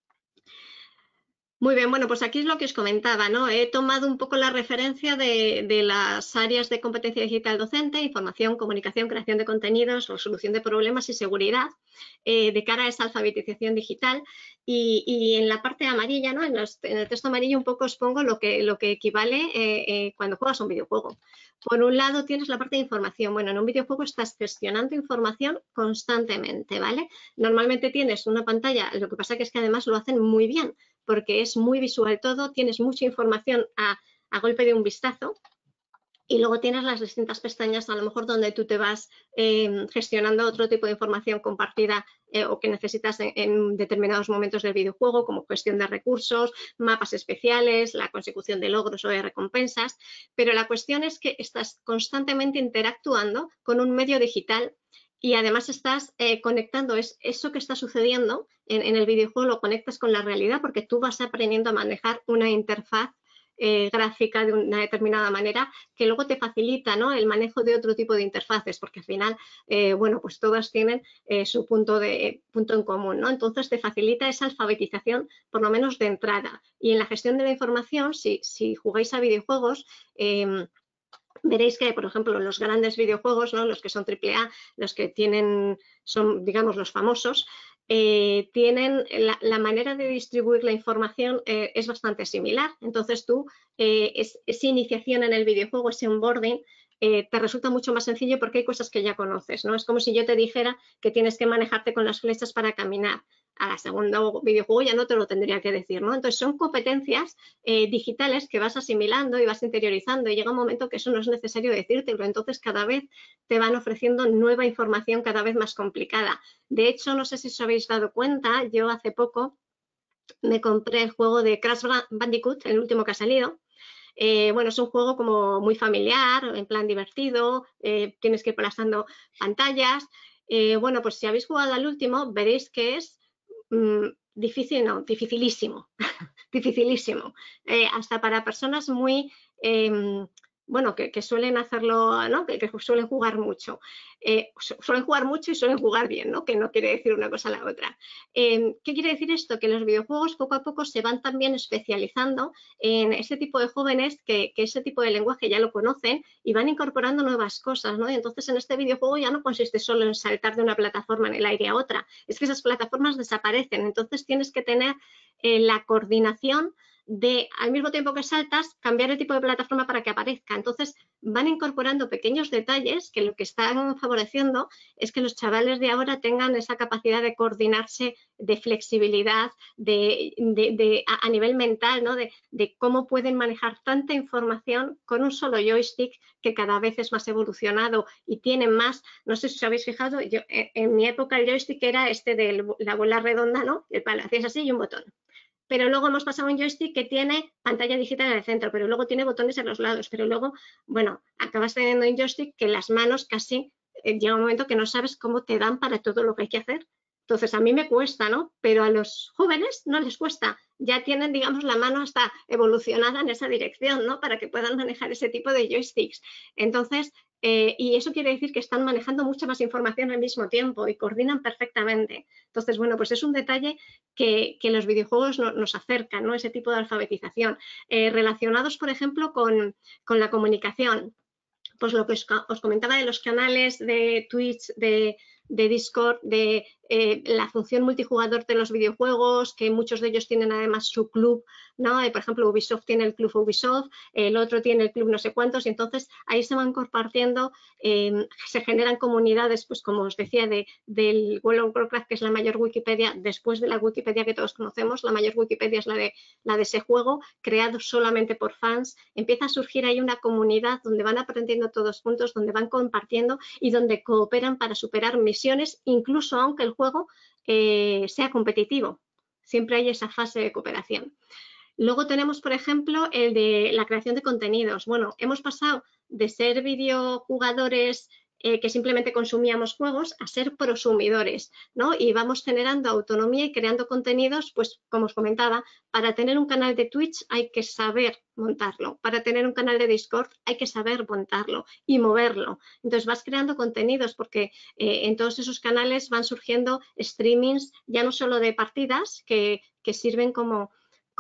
Muy bien, bueno, pues aquí es lo que os comentaba, ¿no? He tomado un poco la referencia de las áreas de competencia digital docente, información, comunicación, creación de contenidos, resolución de problemas y seguridad, de cara a esa alfabetización digital. Y en la parte amarilla, ¿no? En el texto amarillo un poco os pongo lo que equivale cuando juegas un videojuego. Por un lado tienes la parte de información. Bueno, en un videojuego estás gestionando información constantemente, ¿vale? Normalmente tienes una pantalla, lo que pasa que es que además lo hacen muy bien, porque es muy visual todo, tienes mucha información a golpe de un vistazo y luego tienes las distintas pestañas a lo mejor donde tú te vas gestionando otro tipo de información compartida o que necesitas en determinados momentos del videojuego, como gestión de recursos, mapas especiales, la consecución de logros o de recompensas, pero la cuestión es que estás constantemente interactuando con un medio digital y además estás conectando eso que está sucediendo en el videojuego, lo conectas con la realidad porque tú vas aprendiendo a manejar una interfaz gráfica de una determinada manera que luego te facilita, ¿no? El manejo de otro tipo de interfaces, porque al final, bueno, pues todas tienen su punto en común, ¿no? Entonces te facilita esa alfabetización, por lo menos de entrada. Y en la gestión de la información, si jugáis a videojuegos, veréis que, por ejemplo, los grandes videojuegos, ¿no? Los que son AAA, los que son, digamos, los famosos, tienen la manera de distribuir la información es bastante similar. Entonces tú, esa iniciación en el videojuego, ese onboarding, te resulta mucho más sencillo porque hay cosas que ya conoces, ¿no? Es como si yo te dijera que tienes que manejarte con las flechas para caminar. A la segunda videojuego ya no te lo tendría que decir, ¿no? Entonces son competencias digitales que vas asimilando y vas interiorizando y llega un momento que eso no es necesario decírtelo. Entonces cada vez te van ofreciendo nueva información cada vez más complicada. De hecho, no sé si os habéis dado cuenta, yo hace poco me compré el juego de Crash Bandicoot, el último que ha salido. Bueno, es un juego como muy familiar, en plan divertido, tienes que ir pasando pantallas. Bueno, pues si habéis jugado al último, veréis que es difícil, no, dificilísimo, dificilísimo. Hasta para personas muy, bueno, que suelen hacerlo, ¿no? Que suelen jugar mucho. Suelen jugar mucho y suelen jugar bien, ¿no? Que no quiere decir una cosa a la otra. ¿Qué quiere decir esto? Que los videojuegos poco a poco se van también especializando en ese tipo de jóvenes que ese tipo de lenguaje ya lo conocen y van incorporando nuevas cosas, ¿no? Y entonces en este videojuego ya no consiste solo en saltar de una plataforma en el aire a otra, es que esas plataformas desaparecen, entonces tienes que tener la coordinación de, al mismo tiempo que saltas, cambiar el tipo de plataforma para que aparezca. Entonces, van incorporando pequeños detalles que lo que están favoreciendo es que los chavales de ahora tengan esa capacidad de coordinarse, de flexibilidad, a nivel mental, ¿no? De cómo pueden manejar tanta información con un solo joystick que cada vez es más evolucionado y tiene más, no sé si os habéis fijado, yo, en mi época el joystick era de la bola redonda, ¿no? El palo, hacías así y un botón. Pero luego hemos pasado a un joystick que tiene pantalla digital en el centro, pero luego tiene botones en los lados, pero luego, bueno, acabas teniendo un joystick que las manos casi llega un momento que no sabes cómo te dan para todo lo que hay que hacer. Entonces, a mí me cuesta, ¿no? Pero a los jóvenes no les cuesta. Ya tienen, digamos, la mano hasta evolucionada en esa dirección, ¿no? Para que puedan manejar ese tipo de joysticks. Entonces, y eso quiere decir que están manejando mucha más información al mismo tiempo y coordinan perfectamente. Entonces, bueno, pues es un detalle que los videojuegos nos acercan, ¿no? Ese tipo de alfabetización. Relacionados, por ejemplo, con la comunicación. Pues lo que os comentaba de los canales de Twitch, de Discord, de la función multijugador de los videojuegos, que muchos de ellos tienen además su club, ¿no? Por ejemplo, Ubisoft tiene el club Ubisoft, el otro tiene el club no sé cuántos, y entonces ahí se van compartiendo, se generan comunidades, pues como os decía, del World of Warcraft, que es la mayor Wikipedia, después de la Wikipedia que todos conocemos, la mayor Wikipedia es la de ese juego, creado solamente por fans. Empieza a surgir ahí una comunidad donde van aprendiendo todos juntos, donde van compartiendo y donde cooperan para superar misiones, incluso aunque el juego sea competitivo. Siempre hay esa fase de cooperación. Luego tenemos, por ejemplo, el de la creación de contenidos. Bueno, hemos pasado de ser videojugadores que simplemente consumíamos juegos a ser prosumidores, ¿no? Y vamos generando autonomía y creando contenidos, pues como os comentaba, para tener un canal de Twitch hay que saber montarlo, para tener un canal de Discord hay que saber montarlo y moverlo. Entonces vas creando contenidos porque en todos esos canales van surgiendo streamings, ya no solo de partidas que sirven como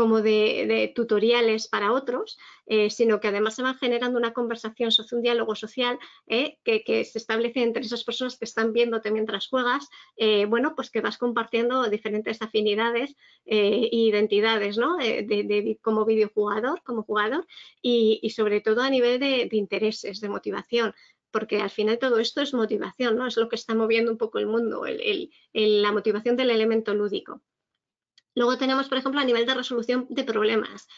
de tutoriales para otros, sino que además se van generando una conversación, un diálogo social que se establece entre esas personas que están viéndote mientras juegas, bueno, pues que vas compartiendo diferentes afinidades e identidades, ¿no? Como videojugador, como jugador, y sobre todo a nivel de intereses, de motivación, porque al final todo esto es motivación, ¿no? Es lo que está moviendo un poco el mundo, la motivación del elemento lúdico. Luego tenemos, por ejemplo, a nivel de resolución de problemas.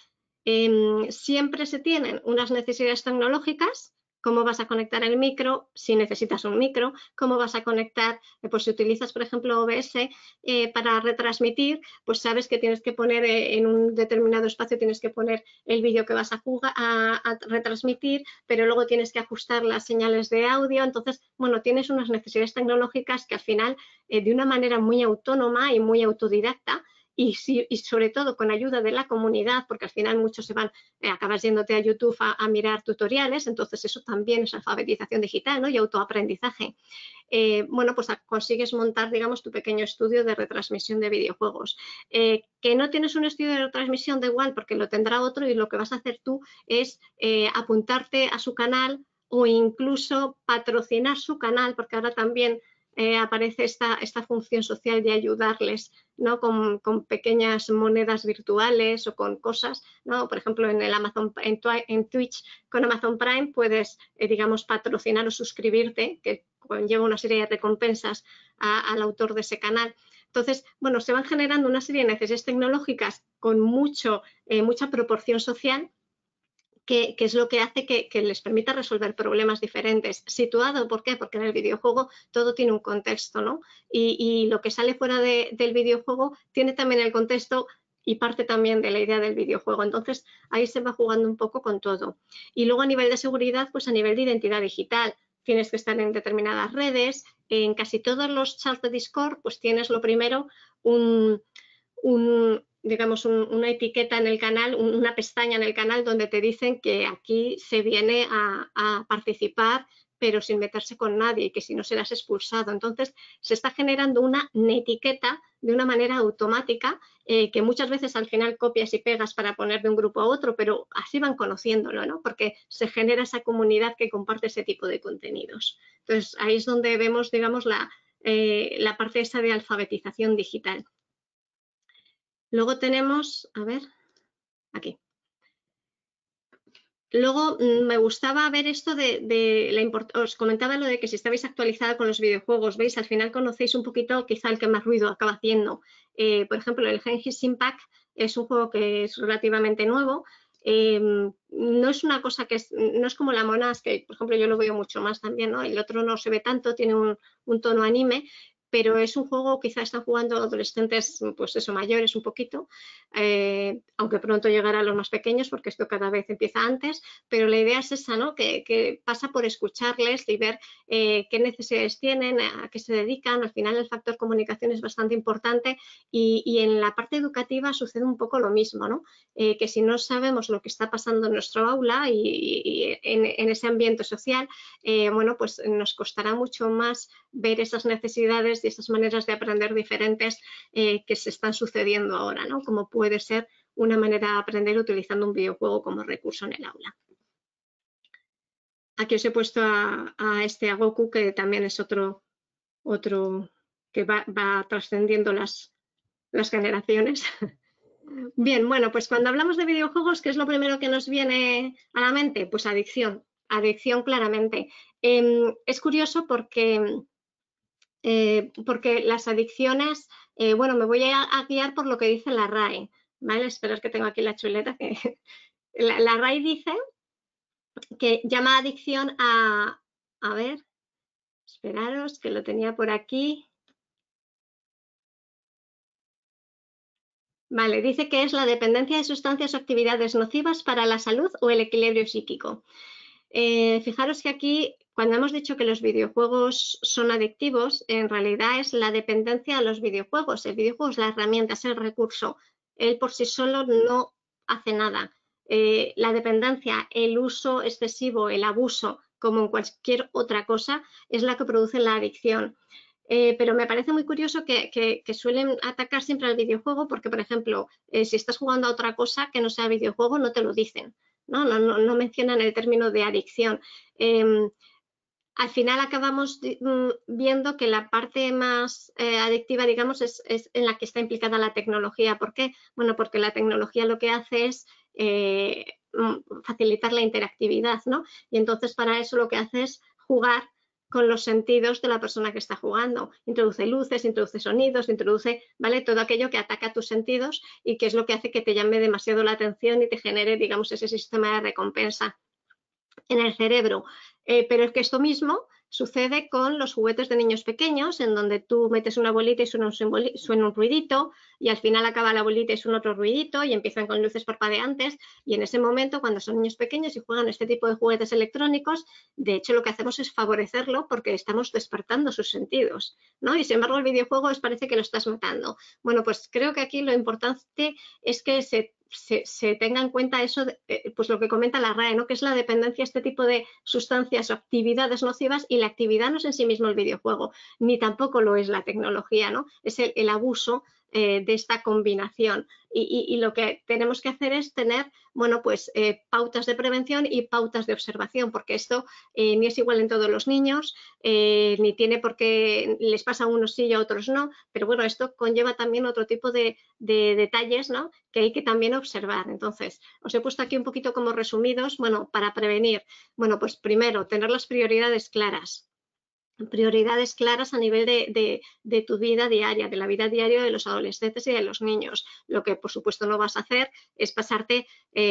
Siempre se tienen unas necesidades tecnológicas, cómo vas a conectar el micro, si necesitas un micro, cómo vas a conectar, pues si utilizas, por ejemplo, OBS para retransmitir, pues sabes que tienes que poner en un determinado espacio, tienes que poner el vídeo que vas a retransmitir, pero luego tienes que ajustar las señales de audio. Entonces, bueno, tienes unas necesidades tecnológicas que al final, de una manera muy autónoma y muy autodidacta, y sobre todo con ayuda de la comunidad, porque al final muchos se van, acabas yéndote a YouTube a mirar tutoriales, entonces eso también es alfabetización digital, ¿no? Y autoaprendizaje. Bueno, pues consigues montar, digamos, tu pequeño estudio de retransmisión de videojuegos. Que no tienes un estudio de retransmisión, da igual, porque lo tendrá otro y lo que vas a hacer tú es apuntarte a su canal o incluso patrocinar su canal, porque ahora también aparece esta función social de ayudarles, ¿no? Con pequeñas monedas virtuales o con cosas, ¿no? Por ejemplo, en el Amazon, en Twitch con Amazon Prime puedes, digamos, patrocinar o suscribirte, que conlleva una serie de recompensas al autor de ese canal. Entonces, bueno, se van generando una serie de necesidades tecnológicas con mucha proporción social, que es lo que hace que les permita resolver problemas diferentes. Situado, ¿por qué? Porque en el videojuego todo tiene un contexto, ¿no? Y lo que sale fuera del videojuego tiene también el contexto y parte también de la idea del videojuego. Entonces, ahí se va jugando un poco con todo. Y luego a nivel de seguridad, pues a nivel de identidad digital, tienes que estar en determinadas redes. En casi todos los chats de Discord, pues tienes lo primero digamos, una etiqueta en el canal, una pestaña en el canal donde te dicen que aquí se viene a participar, pero sin meterse con nadie, y que si no serás expulsado. Entonces, se está generando una etiqueta de una manera automática que muchas veces al final copias y pegas para poner de un grupo a otro, pero así van conociéndolo, ¿no? Porque se genera esa comunidad que comparte ese tipo de contenidos. Entonces, ahí es donde vemos, digamos, la parte esa de alfabetización digital. Luego tenemos, a ver, aquí. Luego me gustaba ver esto os comentaba lo de que si estabais actualizada con los videojuegos, veis, al final conocéis un poquito quizá el que más ruido acaba haciendo. Por ejemplo, el Genshin Impact es un juego que es relativamente nuevo. No es una cosa no es como la Monas, que por ejemplo yo lo veo mucho más también, ¿no? El otro no se ve tanto, tiene un tono anime, pero es un juego, quizá están jugando adolescentes, pues eso, mayores un poquito, aunque pronto llegará a los más pequeños, porque esto cada vez empieza antes, pero la idea es esa, ¿no? Que pasa por escucharles y ver qué necesidades tienen, a qué se dedican. Al final el factor comunicación es bastante importante y en la parte educativa sucede un poco lo mismo, ¿no? Que si no sabemos lo que está pasando en nuestro aula y en ese ambiente social, bueno, pues nos costará mucho más ver esas necesidades y esas maneras de aprender diferentes que se están sucediendo ahora, ¿no? Como puede ser una manera de aprender utilizando un videojuego como recurso en el aula. Aquí os he puesto a Goku, que también es otro que va trascendiendo las generaciones. Bien, bueno, pues cuando hablamos de videojuegos, ¿qué es lo primero que nos viene a la mente? Pues adicción, adicción claramente. Es curioso porque las adicciones, bueno, me voy a guiar por lo que dice la RAE, ¿vale? Esperad que tengo aquí la chuleta. La RAE dice que llama adicción a ver, esperaros que lo tenía por aquí. Vale, dice que es la dependencia de sustancias o actividades nocivas para la salud o el equilibrio psíquico. Fijaros que aquí, cuando hemos dicho que los videojuegos son adictivos, en realidad es la dependencia a los videojuegos. El videojuego es la herramienta, es el recurso. Él por sí solo no hace nada. La dependencia, el uso excesivo, el abuso, como en cualquier otra cosa, es la que produce la adicción. Pero me parece muy curioso que suelen atacar siempre al videojuego porque, por ejemplo, si estás jugando a otra cosa que no sea videojuego, no te lo dicen. No mencionan el término de adicción. Al final acabamos viendo que la parte más adictiva, digamos, es en la que está implicada la tecnología. ¿Por qué? Bueno, porque la tecnología lo que hace es facilitar la interactividad, ¿no? Y entonces para eso lo que hace es jugar con los sentidos de la persona que está jugando. Introduce luces, introduce sonidos, introduce, ¿vale? Todo aquello que ataca tus sentidos y que es lo que hace que te llame demasiado la atención y te genere, digamos, ese sistema de recompensa en el cerebro. Pero es que esto mismo sucede con los juguetes de niños pequeños, en donde tú metes una bolita y suena un ruidito, y al final acaba la bolita y suena otro ruidito, y empiezan con luces parpadeantes, y en ese momento, cuando son niños pequeños y juegan este tipo de juguetes electrónicos, de hecho lo que hacemos es favorecerlo porque estamos despertando sus sentidos, ¿no? Y sin embargo el videojuego os parece que lo estás matando. Bueno, pues creo que aquí lo importante es que se tenga en cuenta eso, pues lo que comenta la RAE, ¿no? Que es la dependencia a este tipo de sustancias o actividades nocivas, y la actividad no es en sí mismo el videojuego, ni tampoco lo es la tecnología, ¿no? Es el abuso de esta combinación. Y lo que tenemos que hacer es tener, bueno, pues pautas de prevención y pautas de observación, porque esto ni es igual en todos los niños, ni tiene por qué les pasa a unos sí y a otros no, pero bueno, esto conlleva también otro tipo de detalles, ¿no? Que hay que también observar. Entonces, os he puesto aquí un poquito como resumidos, bueno, para prevenir. Bueno, pues primero, tener las prioridades claras. Prioridades claras a nivel de tu vida diaria, de la vida diaria de los adolescentes y de los niños. Lo que por supuesto no vas a hacer es pasarte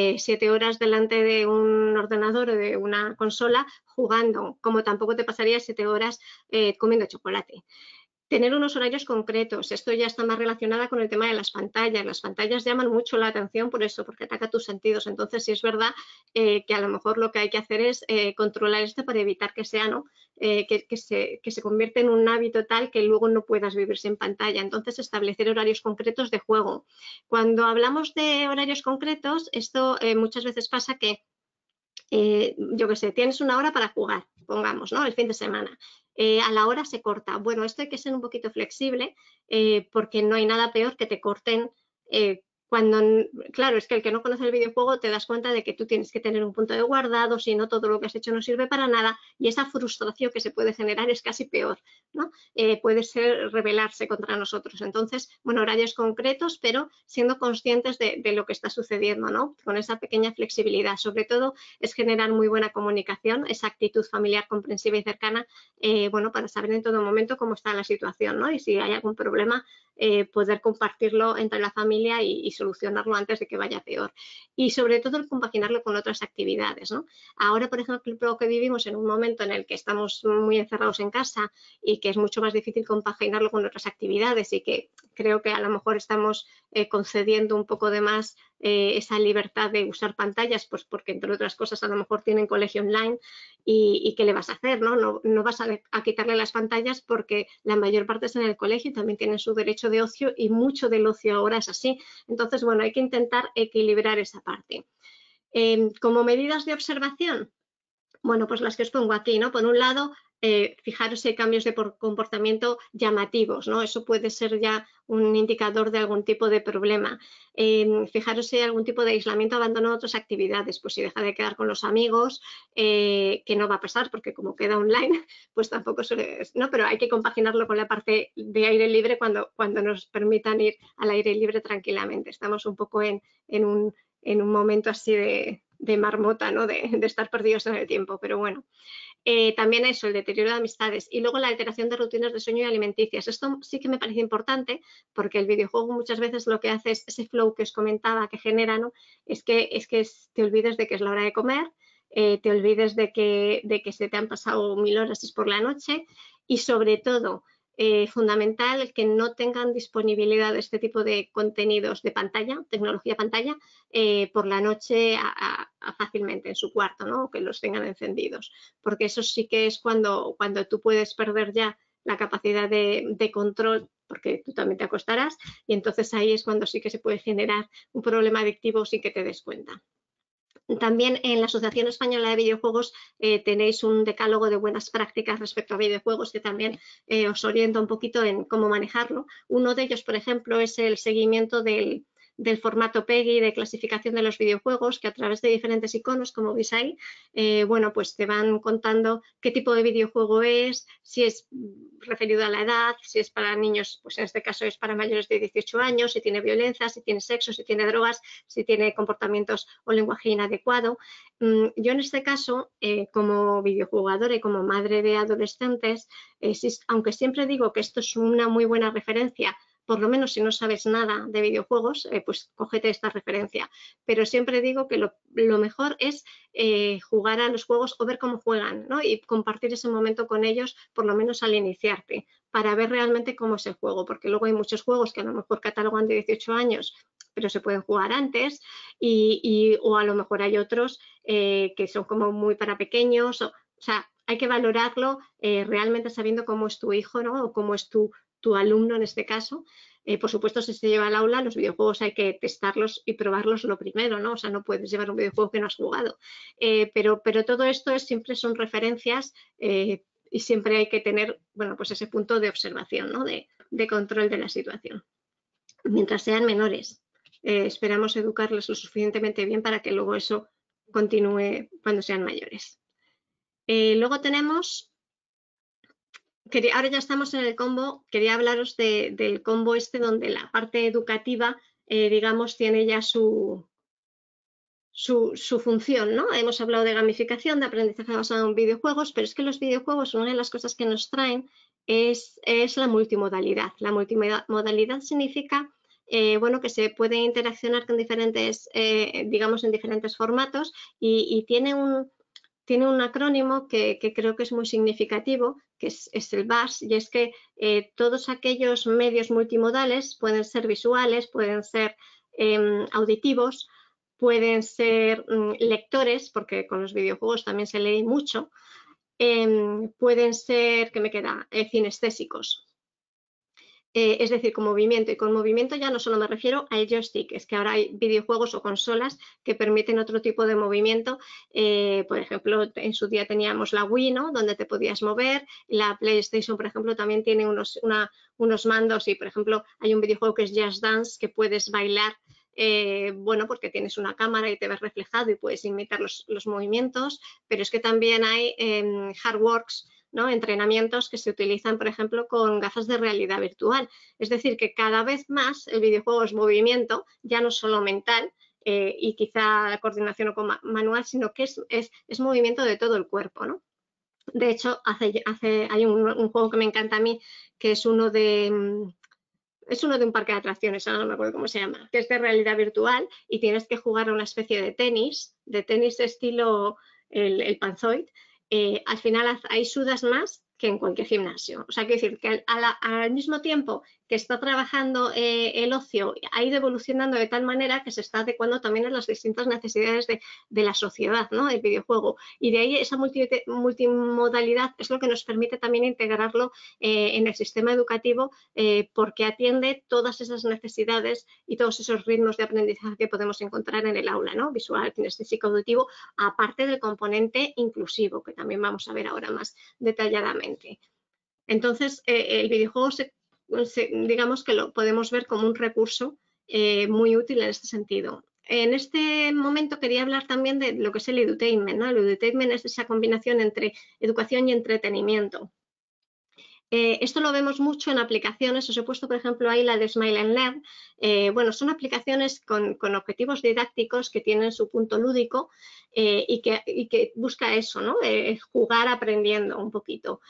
7 horas delante de un ordenador o de una consola jugando, como tampoco te pasarías 7 horas comiendo chocolate. Tener unos horarios concretos, esto ya está más relacionada con el tema de las pantallas llaman mucho la atención por eso, porque ataca tus sentidos, entonces sí es verdad que a lo mejor lo que hay que hacer es controlar esto para evitar que sea, ¿no? Que se convierta en un hábito tal que luego no puedas vivir sin pantalla, entonces establecer horarios concretos de juego. Cuando hablamos de horarios concretos, esto muchas veces pasa que yo qué sé, tienes una hora para jugar, pongamos, ¿no? El fin de semana. A la hora se corta. Bueno, esto hay que ser un poquito flexible porque no hay nada peor que te corten cuando, claro, es que el que no conoce el videojuego te das cuenta de que tú tienes que tener un punto de guardado, si no todo lo que has hecho no sirve para nada, y esa frustración que se puede generar es casi peor, ¿no? Puede ser rebelarse contra nosotros. Entonces, bueno, horarios concretos, pero siendo conscientes de lo que está sucediendo, ¿no? Con esa pequeña flexibilidad. Sobre todo es generar muy buena comunicación, esa actitud familiar comprensiva y cercana, bueno, para saber en todo momento cómo está la situación, ¿no? Y si hay algún problema, poder compartirlo entre la familia y solucionarlo antes de que vaya peor. Y sobre todo el compaginarlo con otras actividades, ¿no? Ahora, por ejemplo, que vivimos en un momento en el que estamos muy encerrados en casa y que es mucho más difícil compaginarlo con otras actividades y que creo que a lo mejor estamos concediendo un poco de más esa libertad de usar pantallas, pues porque entre otras cosas a lo mejor tienen colegio online y ¿qué le vas a hacer? No vas a quitarle las pantallas porque la mayor parte es en el colegio y también tienen su derecho de ocio y mucho del ocio ahora es así. Entonces, bueno, hay que intentar equilibrar esa parte. Como medidas de observación, bueno, pues las que os pongo aquí, ¿no? Por un lado, fijaros si hay cambios de comportamiento llamativos, ¿no? Eso puede ser ya un indicador de algún tipo de problema. Fijaros si hay algún tipo de aislamiento, abandono de otras actividades, pues si deja de quedar con los amigos, que no va a pasar porque como queda online, pues tampoco suele, ¿no? Pero hay que compaginarlo con la parte de aire libre cuando nos permitan ir al aire libre tranquilamente. Estamos un poco en un momento así de marmota, ¿no? De estar perdidos en el tiempo, pero bueno. También eso, el deterioro de amistades y luego la alteración de rutinas de sueño y alimenticias. Esto sí que me parece importante porque el videojuego muchas veces lo que hace es ese flow que os comentaba que genera, ¿no? Es que te olvides de que es la hora de comer, te olvides de que se te han pasado 1000 horas y es por la noche y sobre todo fundamental que no tengan disponibilidad de este tipo de contenidos de pantalla, tecnología pantalla, por la noche fácilmente en su cuarto, ¿no? Que los tengan encendidos, porque eso sí que es cuando tú puedes perder ya la capacidad de control, porque tú también te acostarás, y entonces ahí es cuando sí que se puede generar un problema adictivo sin que te des cuenta. También en la Asociación Española de Videojuegos tenéis un decálogo de buenas prácticas respecto a videojuegos que también os orienta un poquito en cómo manejarlo. Uno de ellos, por ejemplo, es el seguimiento del formato PEGI de clasificación de los videojuegos, que a través de diferentes iconos, como veis ahí, bueno, pues te van contando qué tipo de videojuego es, si es referido a la edad, si es para niños, pues en este caso es para mayores de 18 años, si tiene violencia, si tiene sexo, si tiene drogas, si tiene comportamientos o lenguaje inadecuado. Yo en este caso, como videojugadora y como madre de adolescentes, aunque siempre digo que esto es una muy buena referencia, por lo menos si no sabes nada de videojuegos, pues cógete esta referencia. Pero siempre digo que lo mejor es jugar a los juegos o ver cómo juegan, ¿no? Y compartir ese momento con ellos, por lo menos al iniciarte, para ver realmente cómo es el juego, porque luego hay muchos juegos que a lo mejor catalogan de 18 años, pero se pueden jugar antes, o a lo mejor hay otros que son como muy para pequeños, o sea, hay que valorarlo realmente sabiendo cómo es tu hijo, ¿no? O cómo es tu alumno en este caso. Por supuesto, si se lleva al aula, los videojuegos hay que testarlos y probarlos lo primero, ¿no? O sea, no puedes llevar un videojuego que no has jugado. Pero todo esto siempre son referencias y siempre hay que tener, bueno, pues ese punto de observación, ¿no? De control de la situación. Mientras sean menores, esperamos educarlos lo suficientemente bien para que luego eso continúe cuando sean mayores. Luego tenemos... Ahora ya estamos en el combo, quería hablaros del combo este donde la parte educativa, digamos, tiene ya su función, ¿no? Hemos hablado de gamificación, de aprendizaje basado en videojuegos, pero es que los videojuegos, una de las cosas que nos traen es la multimodalidad. La multimodalidad significa, bueno, que se puede interaccionar con diferentes, digamos, en diferentes formatos y tiene un acrónimo que creo que es muy significativo, que es el BAS, y es que todos aquellos medios multimodales pueden ser visuales, pueden ser auditivos, pueden ser lectores, porque con los videojuegos también se lee mucho, pueden ser, ¿qué me queda? Cinestésicos. Es decir, con movimiento. Y con movimiento ya no solo me refiero al joystick, es que ahora hay videojuegos o consolas que permiten otro tipo de movimiento. Por ejemplo, en su día teníamos la Wii, ¿no? Donde te podías mover. La PlayStation, por ejemplo, también tiene unos mandos y, por ejemplo, hay un videojuego que es Just Dance que puedes bailar. Bueno, porque tienes una cámara y te ves reflejado y puedes imitar los movimientos, pero es que también hay hardworks, ¿no? Entrenamientos que se utilizan, por ejemplo, con gafas de realidad virtual. Es decir, que cada vez más el videojuego es movimiento, ya no solo mental y quizá la coordinación o manual, sino que es movimiento de todo el cuerpo, ¿no? De hecho, hay un juego que me encanta a mí, que es uno de es uno de un parque de atracciones, ahora no me acuerdo cómo se llama, que es de realidad virtual y tienes que jugar a una especie de tenis estilo el Panzoid. Al final ahí sudas más que en cualquier gimnasio. O sea, quiero decir que al mismo tiempo que está trabajando el ocio, ha ido evolucionando de tal manera que se está adecuando también a las distintas necesidades de la sociedad, ¿no? Del videojuego. Y de ahí esa multimodalidad es lo que nos permite también integrarlo en el sistema educativo porque atiende todas esas necesidades y todos esos ritmos de aprendizaje que podemos encontrar en el aula, ¿no? Visual, kinestésico, auditivo, aparte del componente inclusivo, que también vamos a ver ahora más detalladamente. Entonces, el videojuego digamos que lo podemos ver como un recurso muy útil en este sentido. En este momento quería hablar también de lo que es el edutainment, ¿no? El edutainment es esa combinación entre educación y entretenimiento. Esto lo vemos mucho en aplicaciones, os he puesto por ejemplo ahí la de Smile and Learn. Bueno, son aplicaciones con objetivos didácticos que tienen su punto lúdico y que busca eso, ¿no? Jugar aprendiendo un poquito.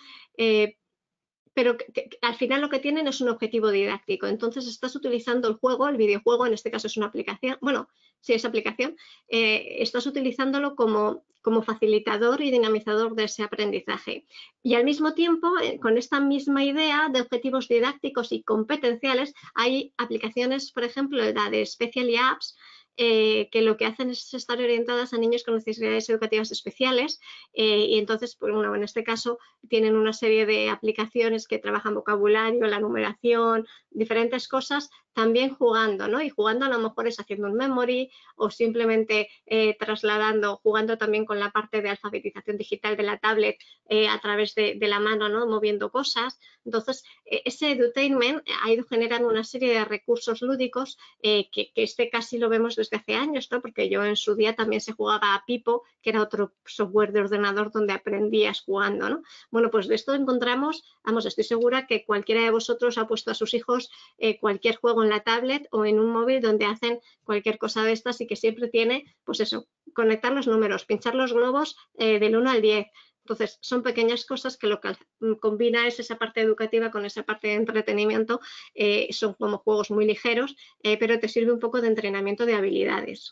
Pero que al final lo que tienen es un objetivo didáctico. Entonces estás utilizando el juego, el videojuego, en este caso es una aplicación, bueno, sí es aplicación, estás utilizándolo como facilitador y dinamizador de ese aprendizaje. Y al mismo tiempo, con esta misma idea de objetivos didácticos y competenciales, hay aplicaciones, por ejemplo, la de Specially Apps, que lo que hacen es estar orientadas a niños con necesidades educativas especiales y entonces, pues, bueno, en este caso tienen una serie de aplicaciones que trabajan vocabulario, la numeración, diferentes cosas, también jugando, ¿no? Y jugando a lo mejor es haciendo un memory o simplemente trasladando, jugando también con la parte de alfabetización digital de la tablet a través de la mano, ¿no? Moviendo cosas. Entonces, ese edutainment ha ido generando una serie de recursos lúdicos que este casi lo vemos desde hace años, ¿no? Porque yo en su día también se jugaba a Pipo, que era otro software de ordenador donde aprendías jugando, ¿no? Bueno, pues de esto encontramos, vamos, estoy segura que cualquiera de vosotros ha puesto a sus hijos cualquier juego en la tablet o en un móvil donde hacen cualquier cosa de estas y que siempre tiene, pues eso, conectar los números, pinchar los globos del 1 al 10. Entonces, son pequeñas cosas que lo que combina es esa parte educativa con esa parte de entretenimiento. Son como juegos muy ligeros, pero te sirve un poco de entrenamiento de habilidades.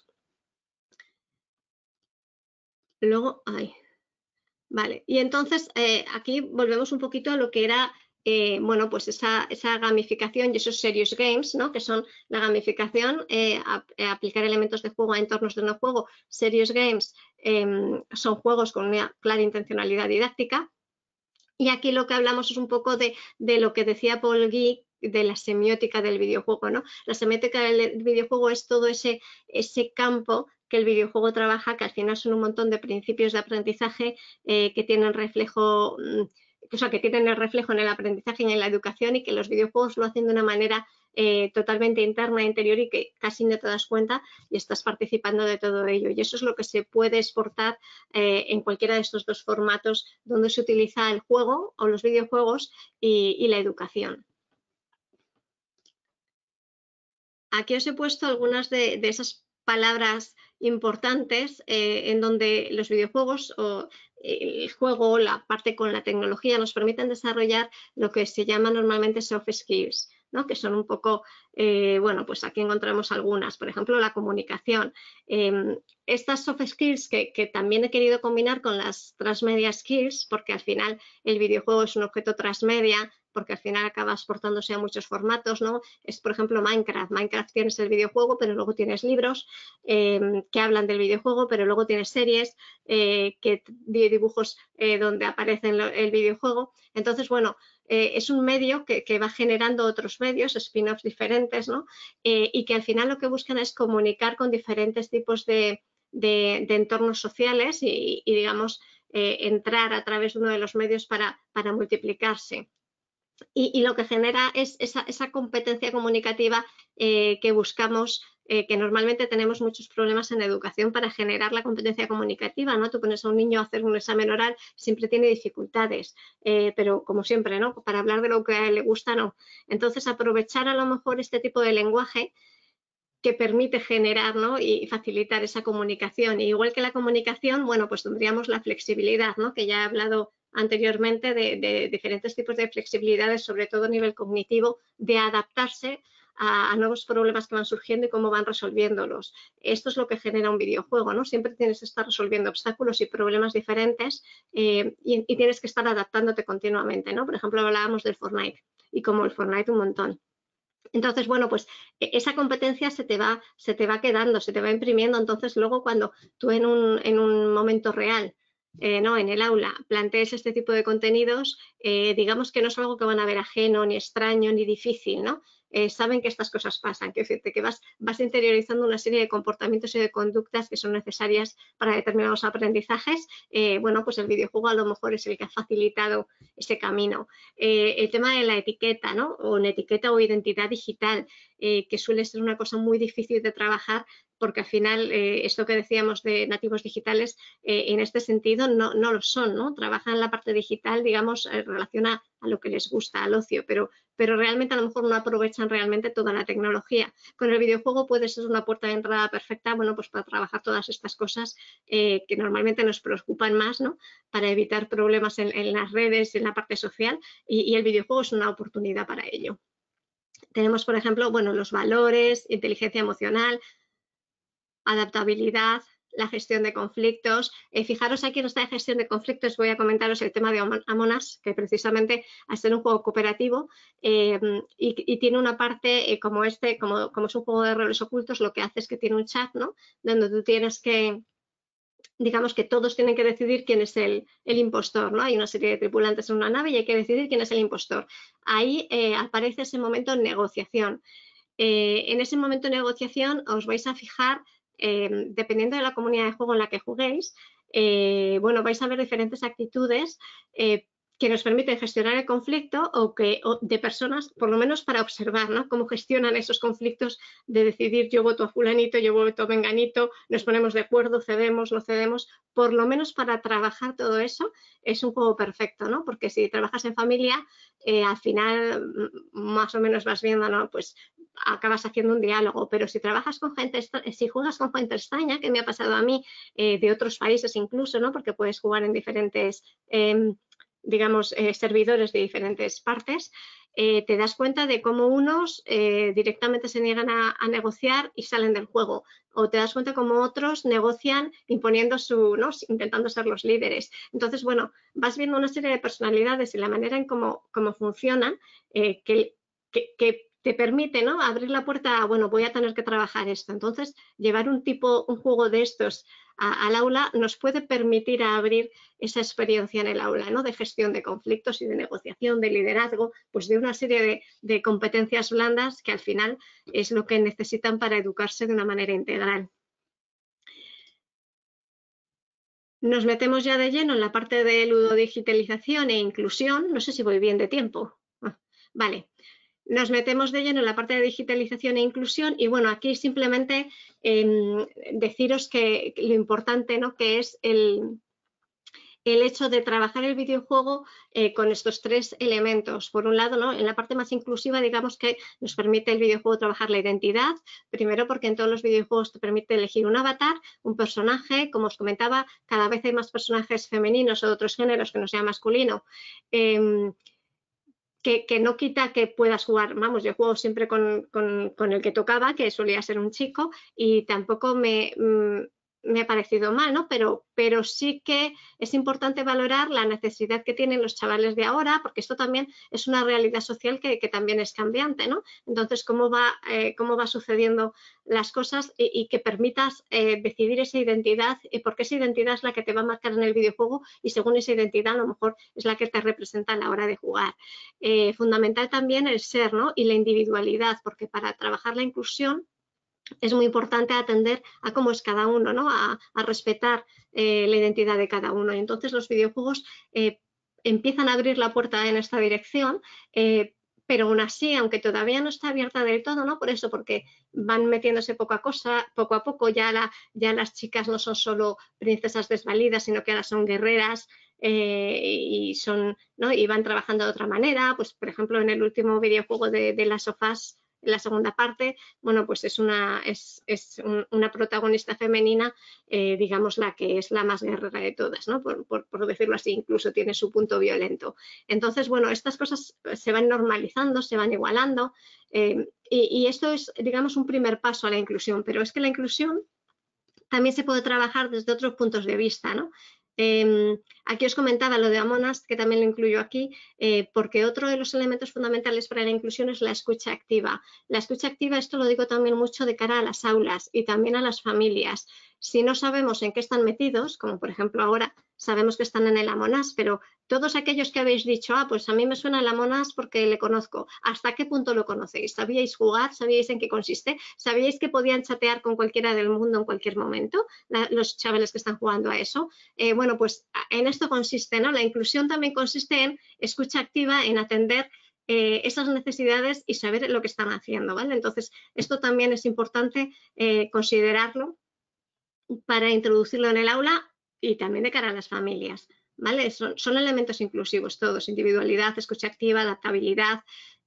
Luego, vale, y entonces aquí volvemos un poquito a lo que era, bueno, pues esa gamificación y esos serious games, ¿no? Que son la gamificación, aplicar elementos de juego a entornos de no juego. Serious games son juegos con una clara intencionalidad didáctica. Y aquí lo que hablamos es un poco de lo que decía Paul Gee, de la semiótica del videojuego, ¿no? La semiótica del videojuego es todo ese campo que el videojuego trabaja, que al final son un montón de principios de aprendizaje que tienen reflejo, o sea, que tienen el reflejo en el aprendizaje y en la educación y que los videojuegos lo hacen de una manera totalmente interna, interior y que casi no te das cuenta y estás participando de todo ello. Y eso es lo que se puede exportar en cualquiera de estos dos formatos donde se utiliza el juego o los videojuegos y la educación. Aquí os he puesto algunas de esas palabras importantes en donde los videojuegos o el juego, la parte con la tecnología nos permiten desarrollar lo que se llama normalmente soft skills, ¿no? Que son un poco, bueno, pues aquí encontramos algunas, por ejemplo, la comunicación. Estas soft skills que también he querido combinar con las transmedia skills, porque al final el videojuego es un objeto transmedia, porque al final acaba exportándose a muchos formatos, ¿no? Es, por ejemplo, Minecraft. Minecraft tienes el videojuego, pero luego tienes libros que hablan del videojuego, pero luego tienes series, dibujos donde aparece el videojuego. Entonces, bueno, es un medio que va generando otros medios, spin-offs diferentes, ¿no? Y que al final lo que buscan es comunicar con diferentes tipos de entornos sociales y digamos, entrar a través de uno de los medios para multiplicarse. Y lo que genera es esa competencia comunicativa que buscamos, que normalmente tenemos muchos problemas en educación para generar la competencia comunicativa, ¿no? Tú pones a un niño a hacer un examen oral, siempre tiene dificultades, pero como siempre, ¿no? Para hablar de lo que a él le gusta, no. Entonces, aprovechar a lo mejor este tipo de lenguaje que permite generar, ¿no? Y facilitar esa comunicación. Y igual que la comunicación, bueno, pues tendríamos la flexibilidad, ¿no? Que ya he hablado anteriormente de diferentes tipos de flexibilidades, sobre todo a nivel cognitivo, de adaptarse a nuevos problemas que van surgiendo y cómo van resolviéndolos. Esto es lo que genera un videojuego, ¿no? Siempre tienes que estar resolviendo obstáculos y problemas diferentes y tienes que estar adaptándote continuamente, ¿no? Por ejemplo, hablábamos del Fortnite y como el Fortnite un montón. Entonces, bueno, pues esa competencia se te va quedando, se te va imprimiendo. Entonces, luego cuando tú en un momento real, ¿no? En el aula, plantees este tipo de contenidos, digamos que no es algo que van a ver ajeno, ni extraño, ni difícil, ¿no? Saben que estas cosas pasan, que vas interiorizando una serie de comportamientos y de conductas que son necesarias para determinados aprendizajes. Bueno, pues el videojuego a lo mejor es el que ha facilitado ese camino. El tema de la etiqueta, ¿no? O una etiqueta o identidad digital, que suele ser una cosa muy difícil de trabajar porque al final esto que decíamos de nativos digitales en este sentido no lo son, ¿no? Trabajan la parte digital, digamos, en relación a lo que les gusta, al ocio, pero realmente a lo mejor no aprovechan realmente toda la tecnología. Con el videojuego puede ser una puerta de entrada perfecta, bueno, pues para trabajar todas estas cosas que normalmente nos preocupan más, ¿no? Para evitar problemas en las redes, en la parte social, y el videojuego es una oportunidad para ello. Tenemos, por ejemplo, bueno, los valores, inteligencia emocional, adaptabilidad, la gestión de conflictos. Fijaros aquí en esta gestión de conflictos voy a comentaros el tema de Among Us, que precisamente al ser un juego cooperativo y tiene una parte como es un juego de roles ocultos, lo que hace es que tiene un chat, ¿no? Donde tú tienes que, digamos que todos tienen que decidir quién es el impostor, ¿no? Hay una serie de tripulantes en una nave y hay que decidir quién es el impostor. Ahí aparece ese momento de negociación. En ese momento de negociación os vais a fijar, dependiendo de la comunidad de juego en la que juguéis, bueno, vais a ver diferentes actitudes que nos permiten gestionar el conflicto o de personas, por lo menos para observar, ¿no? Cómo gestionan esos conflictos de decidir yo voto a fulanito, yo voto a menganito, nos ponemos de acuerdo, cedemos, no cedemos, por lo menos para trabajar todo eso es un juego perfecto, ¿no? Porque si trabajas en familia, al final más o menos vas viendo, ¿no? Pues acabas haciendo un diálogo, pero si trabajas con gente, si juegas con gente extraña, que me ha pasado a mí, de otros países incluso, ¿no? Porque puedes jugar en diferentes, digamos, servidores de diferentes partes, te das cuenta de cómo unos directamente se niegan a negociar y salen del juego, o te das cuenta cómo otros negocian imponiendo ¿no? Intentando ser los líderes. Entonces, bueno, vas viendo una serie de personalidades y la manera en cómo funcionan, que te permite, ¿no? Abrir la puerta a, bueno, voy a tener que trabajar esto. Entonces, llevar un juego de estos al aula nos puede permitir abrir esa experiencia en el aula, ¿no? De gestión de conflictos y de negociación, de liderazgo, pues de una serie de competencias blandas que al final es lo que necesitan para educarse de una manera integral. Nos metemos ya de lleno en la parte de ludodigitalización e inclusión. No sé si voy bien de tiempo. Vale. Nos metemos de lleno en la parte de digitalización e inclusión y bueno, aquí simplemente deciros que lo importante, ¿no? Que es el hecho de trabajar el videojuego con estos tres elementos. Por un lado, ¿no? En la parte más inclusiva, digamos que nos permite el videojuego trabajar la identidad, primero porque en todos los videojuegos te permite elegir un avatar, un personaje, como os comentaba, cada vez hay más personajes femeninos o de otros géneros que no sea masculino. Que no quita que puedas jugar, vamos, yo juego siempre con el que tocaba, que solía ser un chico, y tampoco me ha parecido mal, ¿no? Pero sí que es importante valorar la necesidad que tienen los chavales de ahora, porque esto también es una realidad social que también es cambiante, ¿no? Entonces, cómo va sucediendo las cosas y que permitas decidir esa identidad, porque esa identidad es la que te va a marcar en el videojuego y según esa identidad a lo mejor es la que te representa a la hora de jugar. Fundamental también el ser, ¿no? Y la individualidad, porque para trabajar la inclusión es muy importante atender a cómo es cada uno, ¿no? A respetar la identidad de cada uno. Y entonces los videojuegos empiezan a abrir la puerta en esta dirección, pero aún así, aunque todavía no está abierta del todo, ¿no? Por eso, porque van metiéndose poco a poco, ya las chicas no son solo princesas desvalidas, sino que ahora son guerreras, y son, ¿no? Y van trabajando de otra manera, pues por ejemplo en el último videojuego de Last of Us, la segunda parte, bueno, pues es una protagonista femenina, digamos, la que es la más guerrera de todas, ¿no? Por decirlo así, incluso tiene su punto violento. Entonces, bueno, estas cosas se van normalizando, se van igualando, y esto es, digamos, un primer paso a la inclusión, pero es que la inclusión también se puede trabajar desde otros puntos de vista, ¿no? Aquí os comentaba lo de Among Us, que también lo incluyo aquí, porque otro de los elementos fundamentales para la inclusión es la escucha activa. La escucha activa, esto lo digo también mucho de cara a las aulas y también a las familias. Si no sabemos en qué están metidos, como por ejemplo ahora sabemos que están en el Among Us, pero todos aquellos que habéis dicho, pues a mí me suena el Among Us porque le conozco, ¿hasta qué punto lo conocéis? ¿Sabíais jugar? ¿Sabíais en qué consiste? ¿Sabíais que podían chatear con cualquiera del mundo en cualquier momento? Los chavales que están jugando a eso. Bueno, pues en esto consiste, ¿no? La inclusión también consiste en escucha activa, en atender esas necesidades y saber lo que están haciendo, ¿vale? Entonces, esto también es importante considerarlo para introducirlo en el aula y también de cara a las familias, ¿vale? Son elementos inclusivos todos, individualidad, escucha activa, adaptabilidad,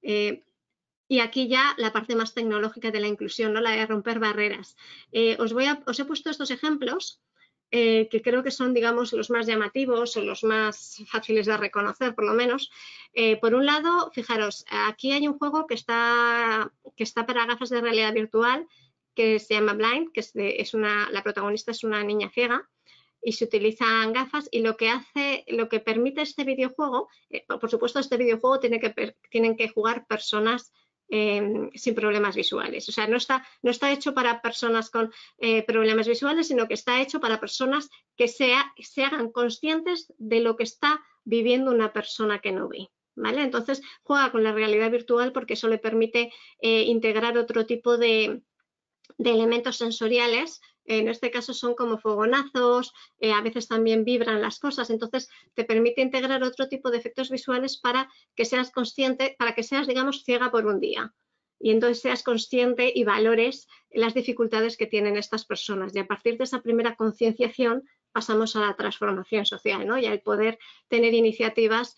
y aquí ya la parte más tecnológica de la inclusión, ¿no? La de romper barreras. Os he puesto estos ejemplos que creo que son, digamos, los más llamativos o los más fáciles de reconocer, por lo menos. Por un lado, fijaros, aquí hay un juego que está para gafas de realidad virtual, que se llama Blind, que la protagonista es una niña ciega y se utilizan gafas, y lo que permite este videojuego, por supuesto este videojuego tienen que jugar personas sin problemas visuales. O sea, no está hecho para personas con problemas visuales, sino que está hecho para personas que se hagan conscientes de lo que está viviendo una persona que no ve. ¿Vale? Entonces juega con la realidad virtual porque eso le permite integrar otro tipo de elementos sensoriales. En este caso son como fogonazos, a veces también vibran las cosas, entonces te permite integrar otro tipo de efectos visuales para que seas consciente, para que seas, digamos, ciega por un día. Y entonces seas consciente y valores las dificultades que tienen estas personas. Y a partir de esa primera concienciación pasamos a la transformación social, ¿no? Y al poder tener iniciativas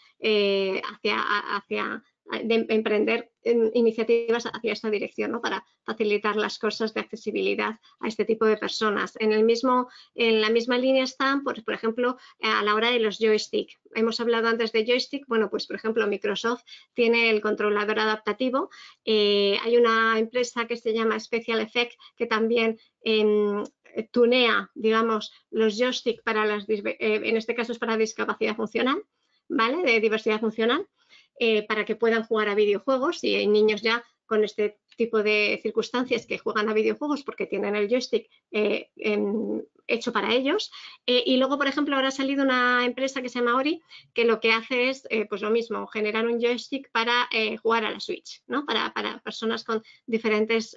de emprender iniciativas hacia esta dirección, ¿no? Para facilitar las cosas de accesibilidad a este tipo de personas. En la misma línea están, por ejemplo, a la hora de los joystick. Hemos hablado antes de joystick. Bueno, pues por ejemplo, Microsoft tiene el controlador adaptativo. Hay una empresa que se llama Special Effect que también tunea, digamos, los joystick en este caso es para discapacidad funcional, ¿vale? De diversidad funcional. Para que puedan jugar a videojuegos, y hay niños ya con este tipo de circunstancias que juegan a videojuegos porque tienen el joystick hecho para ellos. Y luego, por ejemplo, ahora ha salido una empresa que se llama Ori, que lo que hace es pues lo mismo, generar un joystick para jugar a la Switch, ¿no? Para personas con diferentes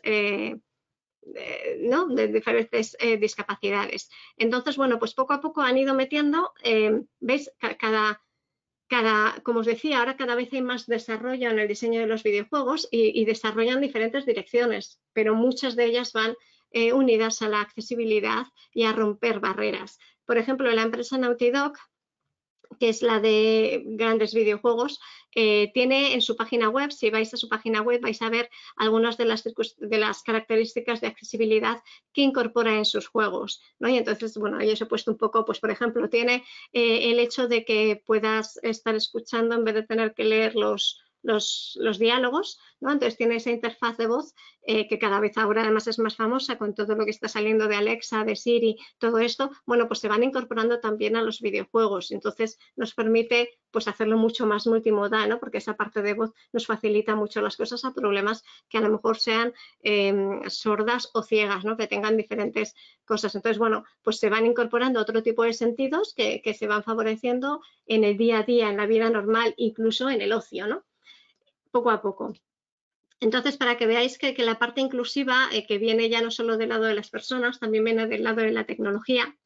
¿no? de diferentes discapacidades. Entonces, bueno, pues poco a poco han ido metiendo, ¿veis? Como os decía, ahora cada vez hay más desarrollo en el diseño de los videojuegos y desarrollan diferentes direcciones, pero muchas de ellas van unidas a la accesibilidad y a romper barreras. Por ejemplo, la empresa Naughty Dog, que es la de grandes videojuegos, tiene en su página web, si vais a su página web vais a ver algunas de las características de accesibilidad que incorpora en sus juegos, ¿no? Y entonces, bueno, ahí os he puesto un poco, pues por ejemplo, tiene el hecho de que puedas estar escuchando en vez de tener que leer los diálogos, ¿no? Entonces tiene esa interfaz de voz que cada vez ahora además es más famosa con todo lo que está saliendo de Alexa, de Siri, todo esto, bueno, pues se van incorporando también a los videojuegos. Entonces nos permite pues hacerlo mucho más multimodal, ¿no? Porque esa parte de voz nos facilita mucho las cosas a problemas que a lo mejor sean sordas o ciegas, ¿no? Que tengan diferentes cosas. Entonces, bueno, pues se van incorporando otro tipo de sentidos que se van favoreciendo en el día a día, en la vida normal, incluso en el ocio, ¿no? Poco a poco. Entonces, para que veáis que la parte inclusiva, que viene ya no solo del lado de las personas, también viene del lado de la tecnología.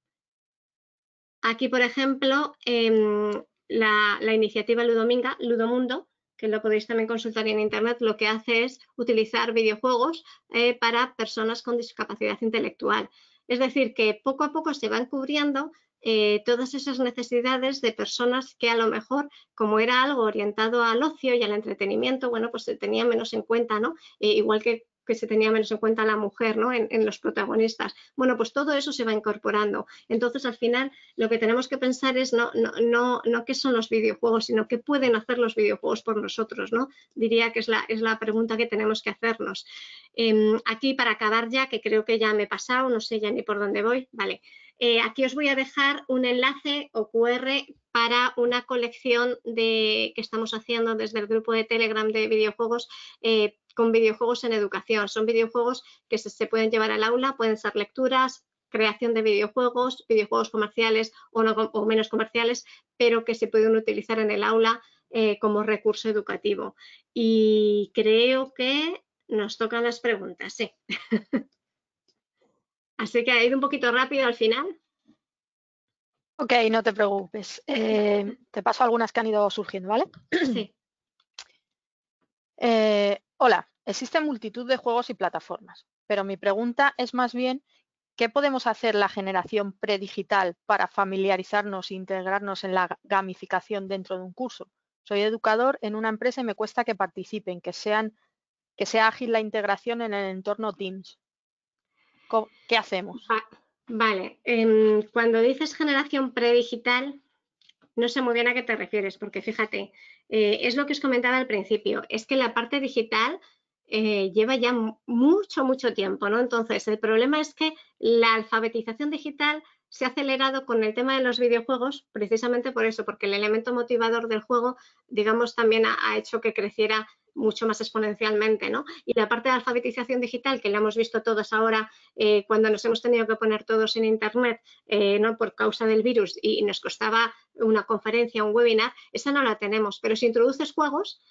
Aquí, por ejemplo, la iniciativa Ludomundo, que lo podéis también consultar en internet, lo que hace es utilizar videojuegos para personas con discapacidad intelectual. Es decir, que poco a poco se van cubriendo todas esas necesidades de personas que a lo mejor, como era algo orientado al ocio y al entretenimiento, bueno, pues se tenía menos en cuenta, ¿no? Igual que se tenía menos en cuenta la mujer, ¿no? En los protagonistas. Bueno, pues todo eso se va incorporando. Entonces, al final, lo que tenemos que pensar es no qué son los videojuegos, sino qué pueden hacer los videojuegos por nosotros, ¿no? Diría que es la pregunta que tenemos que hacernos. Aquí, para acabar ya, que creo que ya me he pasado, no sé ya ni por dónde voy, vale. Aquí os voy a dejar un enlace o QR para una colección que estamos haciendo desde el grupo de Telegram de videojuegos con videojuegos en educación. Son videojuegos que se pueden llevar al aula, pueden ser lecturas, creación de videojuegos comerciales o menos comerciales, pero que se pueden utilizar en el aula como recurso educativo. Y creo que nos tocan las preguntas, sí. Así que ha ido un poquito rápido al final. Ok, no te preocupes. Te paso algunas que han ido surgiendo, ¿vale? Sí. Hola, existen multitud de juegos y plataformas, pero mi pregunta es más bien, ¿qué podemos hacer la generación predigital para familiarizarnos e integrarnos en la gamificación dentro de un curso? Soy educador en una empresa y me cuesta que participen, que sea ágil la integración en el entorno Teams. ¿Qué hacemos? Vale, cuando dices generación predigital, no sé muy bien a qué te refieres, porque fíjate, es lo que os comentaba al principio, es que la parte digital lleva ya mucho tiempo, ¿no? Entonces, el problema es que la alfabetización digital se ha acelerado con el tema de los videojuegos, precisamente por eso, porque el elemento motivador del juego, digamos, también ha hecho que creciera mucho más exponencialmente, ¿no? Y la parte de alfabetización digital, que la hemos visto todos ahora cuando nos hemos tenido que poner todos en Internet, ¿no? Por causa del virus y nos costaba una conferencia, un webinar, esa no la tenemos. Pero si introduces juegos,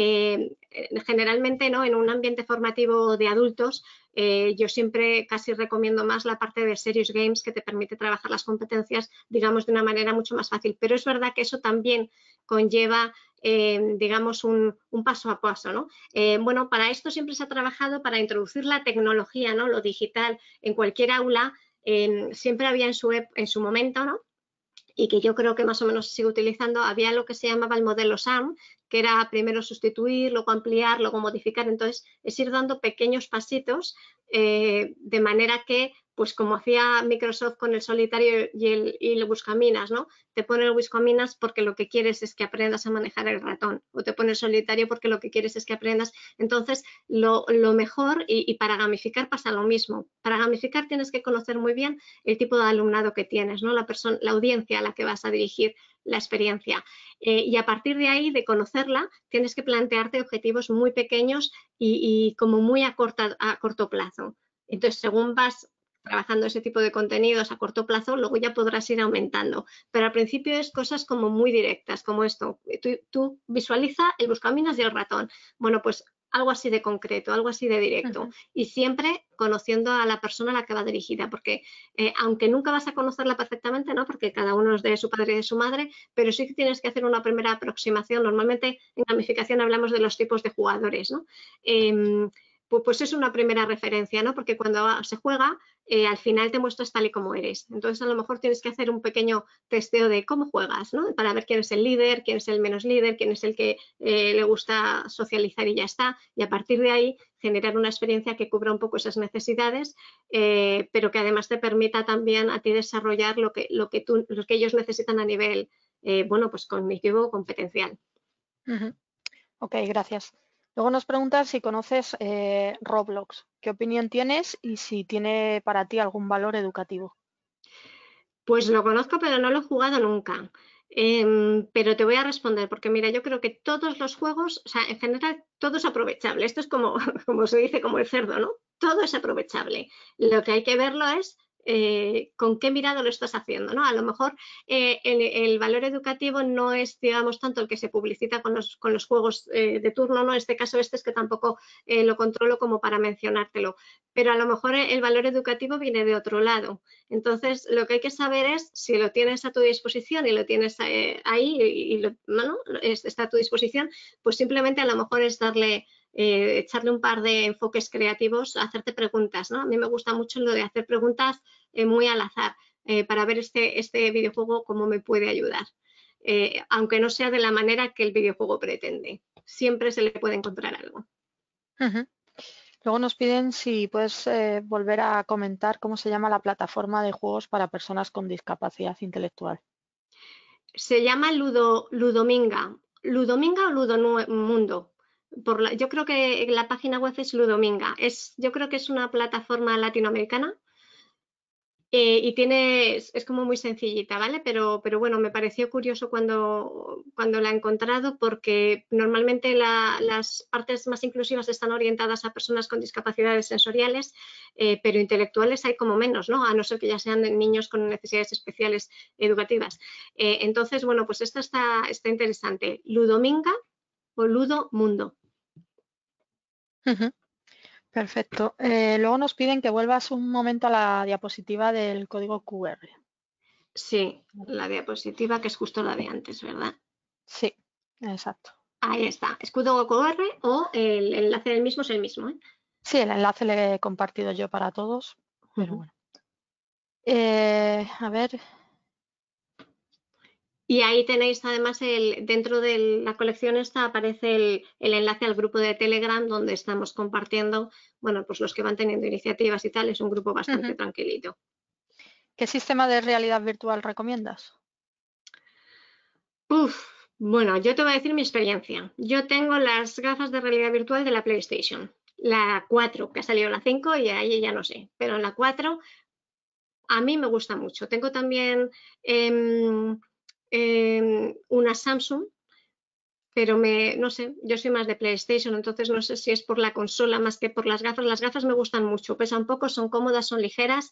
generalmente, ¿no? En un ambiente formativo de adultos, yo siempre casi recomiendo más la parte de Serious Games, que te permite trabajar las competencias, digamos, de una manera mucho más fácil. Pero es verdad que eso también conlleva digamos, un paso a paso, ¿no? Bueno, para esto siempre se ha trabajado para introducir la tecnología, ¿no? Lo digital en cualquier aula, siempre había en su momento, ¿no? Y que yo creo que más o menos se sigue utilizando, había lo que se llamaba el modelo SAM, que era primero sustituir, luego ampliar, luego modificar. Entonces, es ir dando pequeños pasitos de manera que, pues como hacía Microsoft con el solitario y el buscaminas, ¿no? Te pone el buscaminas porque lo que quieres es que aprendas a manejar el ratón, o te pone el solitario porque lo que quieres es que aprendas. Entonces, lo mejor, y para gamificar pasa lo mismo. Para gamificar tienes que conocer muy bien el tipo de alumnado que tienes, ¿no? La audiencia a la que vas a dirigir la experiencia. Y a partir de ahí, de conocerla, tienes que plantearte objetivos muy pequeños y como muy a corto plazo. Entonces, según vas trabajando ese tipo de contenidos a corto plazo, luego ya podrás ir aumentando. Pero al principio es cosas como muy directas, como esto. Tú visualiza el buscaminas y el ratón. Bueno, pues algo así de concreto, algo así de directo. Y siempre conociendo a la persona a la que va dirigida, porque aunque nunca vas a conocerla perfectamente, ¿no? Porque cada uno es de su padre y de su madre, pero sí que tienes que hacer una primera aproximación. Normalmente en gamificación hablamos de los tipos de jugadores, ¿no? Pues es una primera referencia, ¿no? Porque cuando se juega, al final te muestras tal y como eres. Entonces, a lo mejor tienes que hacer un pequeño testeo de cómo juegas, ¿no? Para ver quién es el líder, quién es el menos líder, quién es el que le gusta socializar y ya está. Y a partir de ahí, generar una experiencia que cubra un poco esas necesidades, pero que además te permita también a ti desarrollar lo que ellos necesitan a nivel, bueno, pues cognitivo o competencial. Ok, gracias. Luego nos preguntas si conoces Roblox. ¿Qué opinión tienes y si tiene para ti algún valor educativo? Pues lo conozco, pero no lo he jugado nunca. Pero te voy a responder, porque mira, yo creo que todos los juegos, o sea, en general, todo es aprovechable. Esto es como, como se dice, como el cerdo, ¿no? Todo es aprovechable. Lo que hay que verlo es con qué mirada lo estás haciendo, ¿no? A lo mejor el valor educativo no es, digamos, tanto el que se publicita con los juegos de turno, ¿no? En este caso, es que tampoco lo controlo como para mencionártelo, pero a lo mejor el valor educativo viene de otro lado. Entonces, lo que hay que saber es si lo tienes a tu disposición y lo tienes ahí bueno, está a tu disposición, pues simplemente a lo mejor es echarle un par de enfoques creativos, hacerte preguntas, ¿no? A mí me gusta mucho lo de hacer preguntas muy al azar. para ver este videojuego cómo me puede ayudar. Aunque no sea de la manera que el videojuego pretende. Siempre se le puede encontrar algo. Luego nos piden si puedes volver a comentar cómo se llama la plataforma de juegos para personas con discapacidad intelectual. Se llama Ludominga. Ludominga o Ludomundo. Yo creo que la página web es Ludominga. Yo creo que es una plataforma latinoamericana. Y es como muy sencillita, ¿vale? Pero bueno, me pareció curioso cuando la he encontrado porque normalmente las partes más inclusivas están orientadas a personas con discapacidades sensoriales, pero intelectuales hay como menos, ¿no? A no ser que ya sean niños con necesidades especiales educativas. Entonces, bueno, pues esta está interesante. Ludominga o Ludo Mundo. Perfecto. Luego nos piden que vuelvas un momento a la diapositiva del código QR. Sí, la diapositiva que es justo la de antes, ¿verdad? Sí, exacto. Ahí está, escudo QR o el enlace del mismo es el mismo, ¿eh? Sí, el enlace le he compartido yo para todos, pero bueno. A ver. Y ahí tenéis además dentro de la colección esta aparece el enlace al grupo de Telegram donde estamos compartiendo, bueno, pues los que van teniendo iniciativas y tal, es un grupo bastante tranquilito. ¿Qué sistema de realidad virtual recomiendas? Bueno, yo te voy a decir mi experiencia. Yo tengo las gafas de realidad virtual de la PlayStation, la 4, que ha salido la 5 y ahí ya no sé, pero en la 4 a mí me gusta mucho. Tengo también una Samsung, pero no sé, yo soy más de PlayStation, entonces no sé si es por la consola más que por las gafas. Las gafas me gustan mucho, pesan poco, son cómodas, son ligeras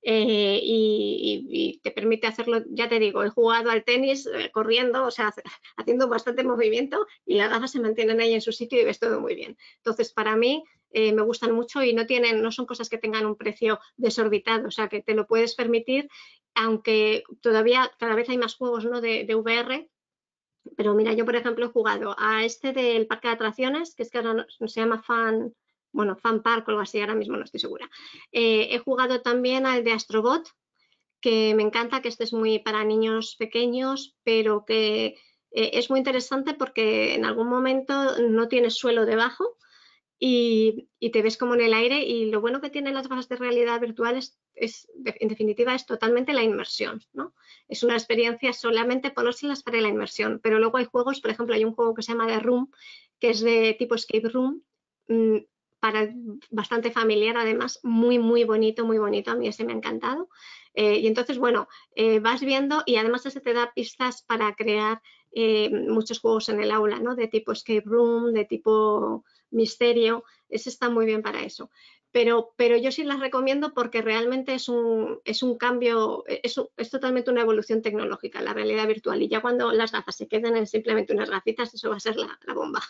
y te permite hacerlo, ya te digo, he jugado al tenis corriendo, o sea, haciendo bastante movimiento y las gafas se mantienen ahí en su sitio y ves todo muy bien. Entonces, para mí me gustan mucho y no son cosas que tengan un precio desorbitado, o sea, que te lo puedes permitir, aunque todavía cada vez hay más juegos, ¿no?, de VR. Pero mira, yo por ejemplo he jugado a este del parque de atracciones, que es que ahora no, se llama Fan Park o algo así, ahora mismo no estoy segura. He jugado también al de Astrobot, que me encanta, que este es muy para niños pequeños, pero que es muy interesante porque en algún momento no tienes suelo debajo y te ves como en el aire, y lo bueno que tienen las gafas de realidad virtual en definitiva, es totalmente la inmersión, ¿no? Es una experiencia solamente ponérselas para la inmersión, pero luego hay juegos, por ejemplo, hay un juego que se llama The Room, que es de tipo escape room, bastante familiar además, muy, muy bonito, a mí ese me ha encantado. Y entonces, bueno, vas viendo y además ese te da pistas para crear muchos juegos en el aula, ¿no? De tipo escape room, de tipo misterio, ese está muy bien para eso. Pero yo sí las recomiendo porque realmente es un cambio, es totalmente una evolución tecnológica, la realidad virtual. Y ya cuando las gafas se queden en simplemente unas gafitas, eso va a ser la bomba.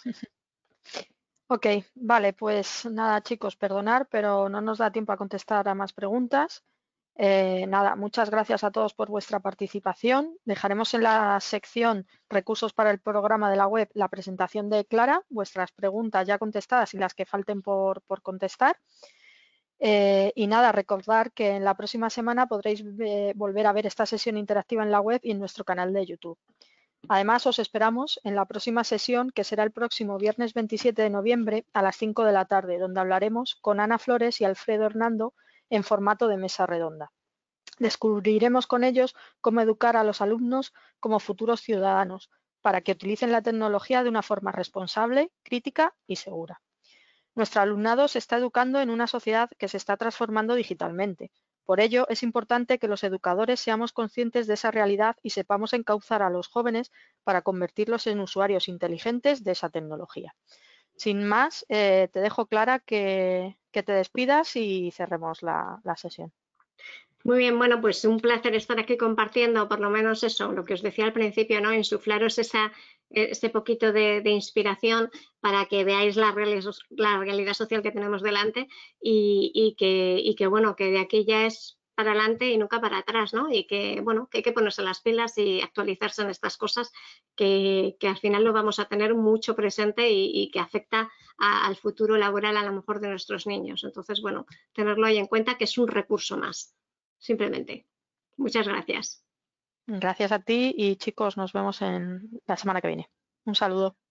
Ok, vale, pues nada, chicos, perdonar, pero no nos da tiempo a contestar a más preguntas. Nada, muchas gracias a todos por vuestra participación. Dejaremos en la sección recursos para el programa de la web la presentación de Clara, vuestras preguntas ya contestadas y las que falten por contestar. Y nada, recordar que en la próxima semana podréis volver a ver esta sesión interactiva en la web y en nuestro canal de YouTube. Además, os esperamos en la próxima sesión, que será el próximo viernes 27 de noviembre a las 5 de la tarde, donde hablaremos con Ana Flores y Alfredo Hernando en formato de mesa redonda. Descubriremos con ellos cómo educar a los alumnos como futuros ciudadanos para que utilicen la tecnología de una forma responsable, crítica y segura. Nuestro alumnado se está educando en una sociedad que se está transformando digitalmente. Por ello, es importante que los educadores seamos conscientes de esa realidad y sepamos encauzar a los jóvenes para convertirlos en usuarios inteligentes de esa tecnología. Sin más, te dejo, Clara, que te despidas y cerremos la sesión. Muy bien, bueno, pues un placer estar aquí compartiendo, por lo menos eso, lo que os decía al principio, ¿no? Insuflaros ese poquito de inspiración para que veáis la realidad social que tenemos delante y que, bueno, que de aquí ya es para adelante y nunca para atrás, ¿no? Y que, bueno, que hay que ponerse las pilas y actualizarse en estas cosas que al final lo vamos a tener mucho presente y que afecta al futuro laboral a lo mejor de nuestros niños. Entonces, bueno, tenerlo ahí en cuenta, que es un recurso más. Simplemente. Muchas gracias. Gracias a ti y chicos, nos vemos en la semana que viene. Un saludo.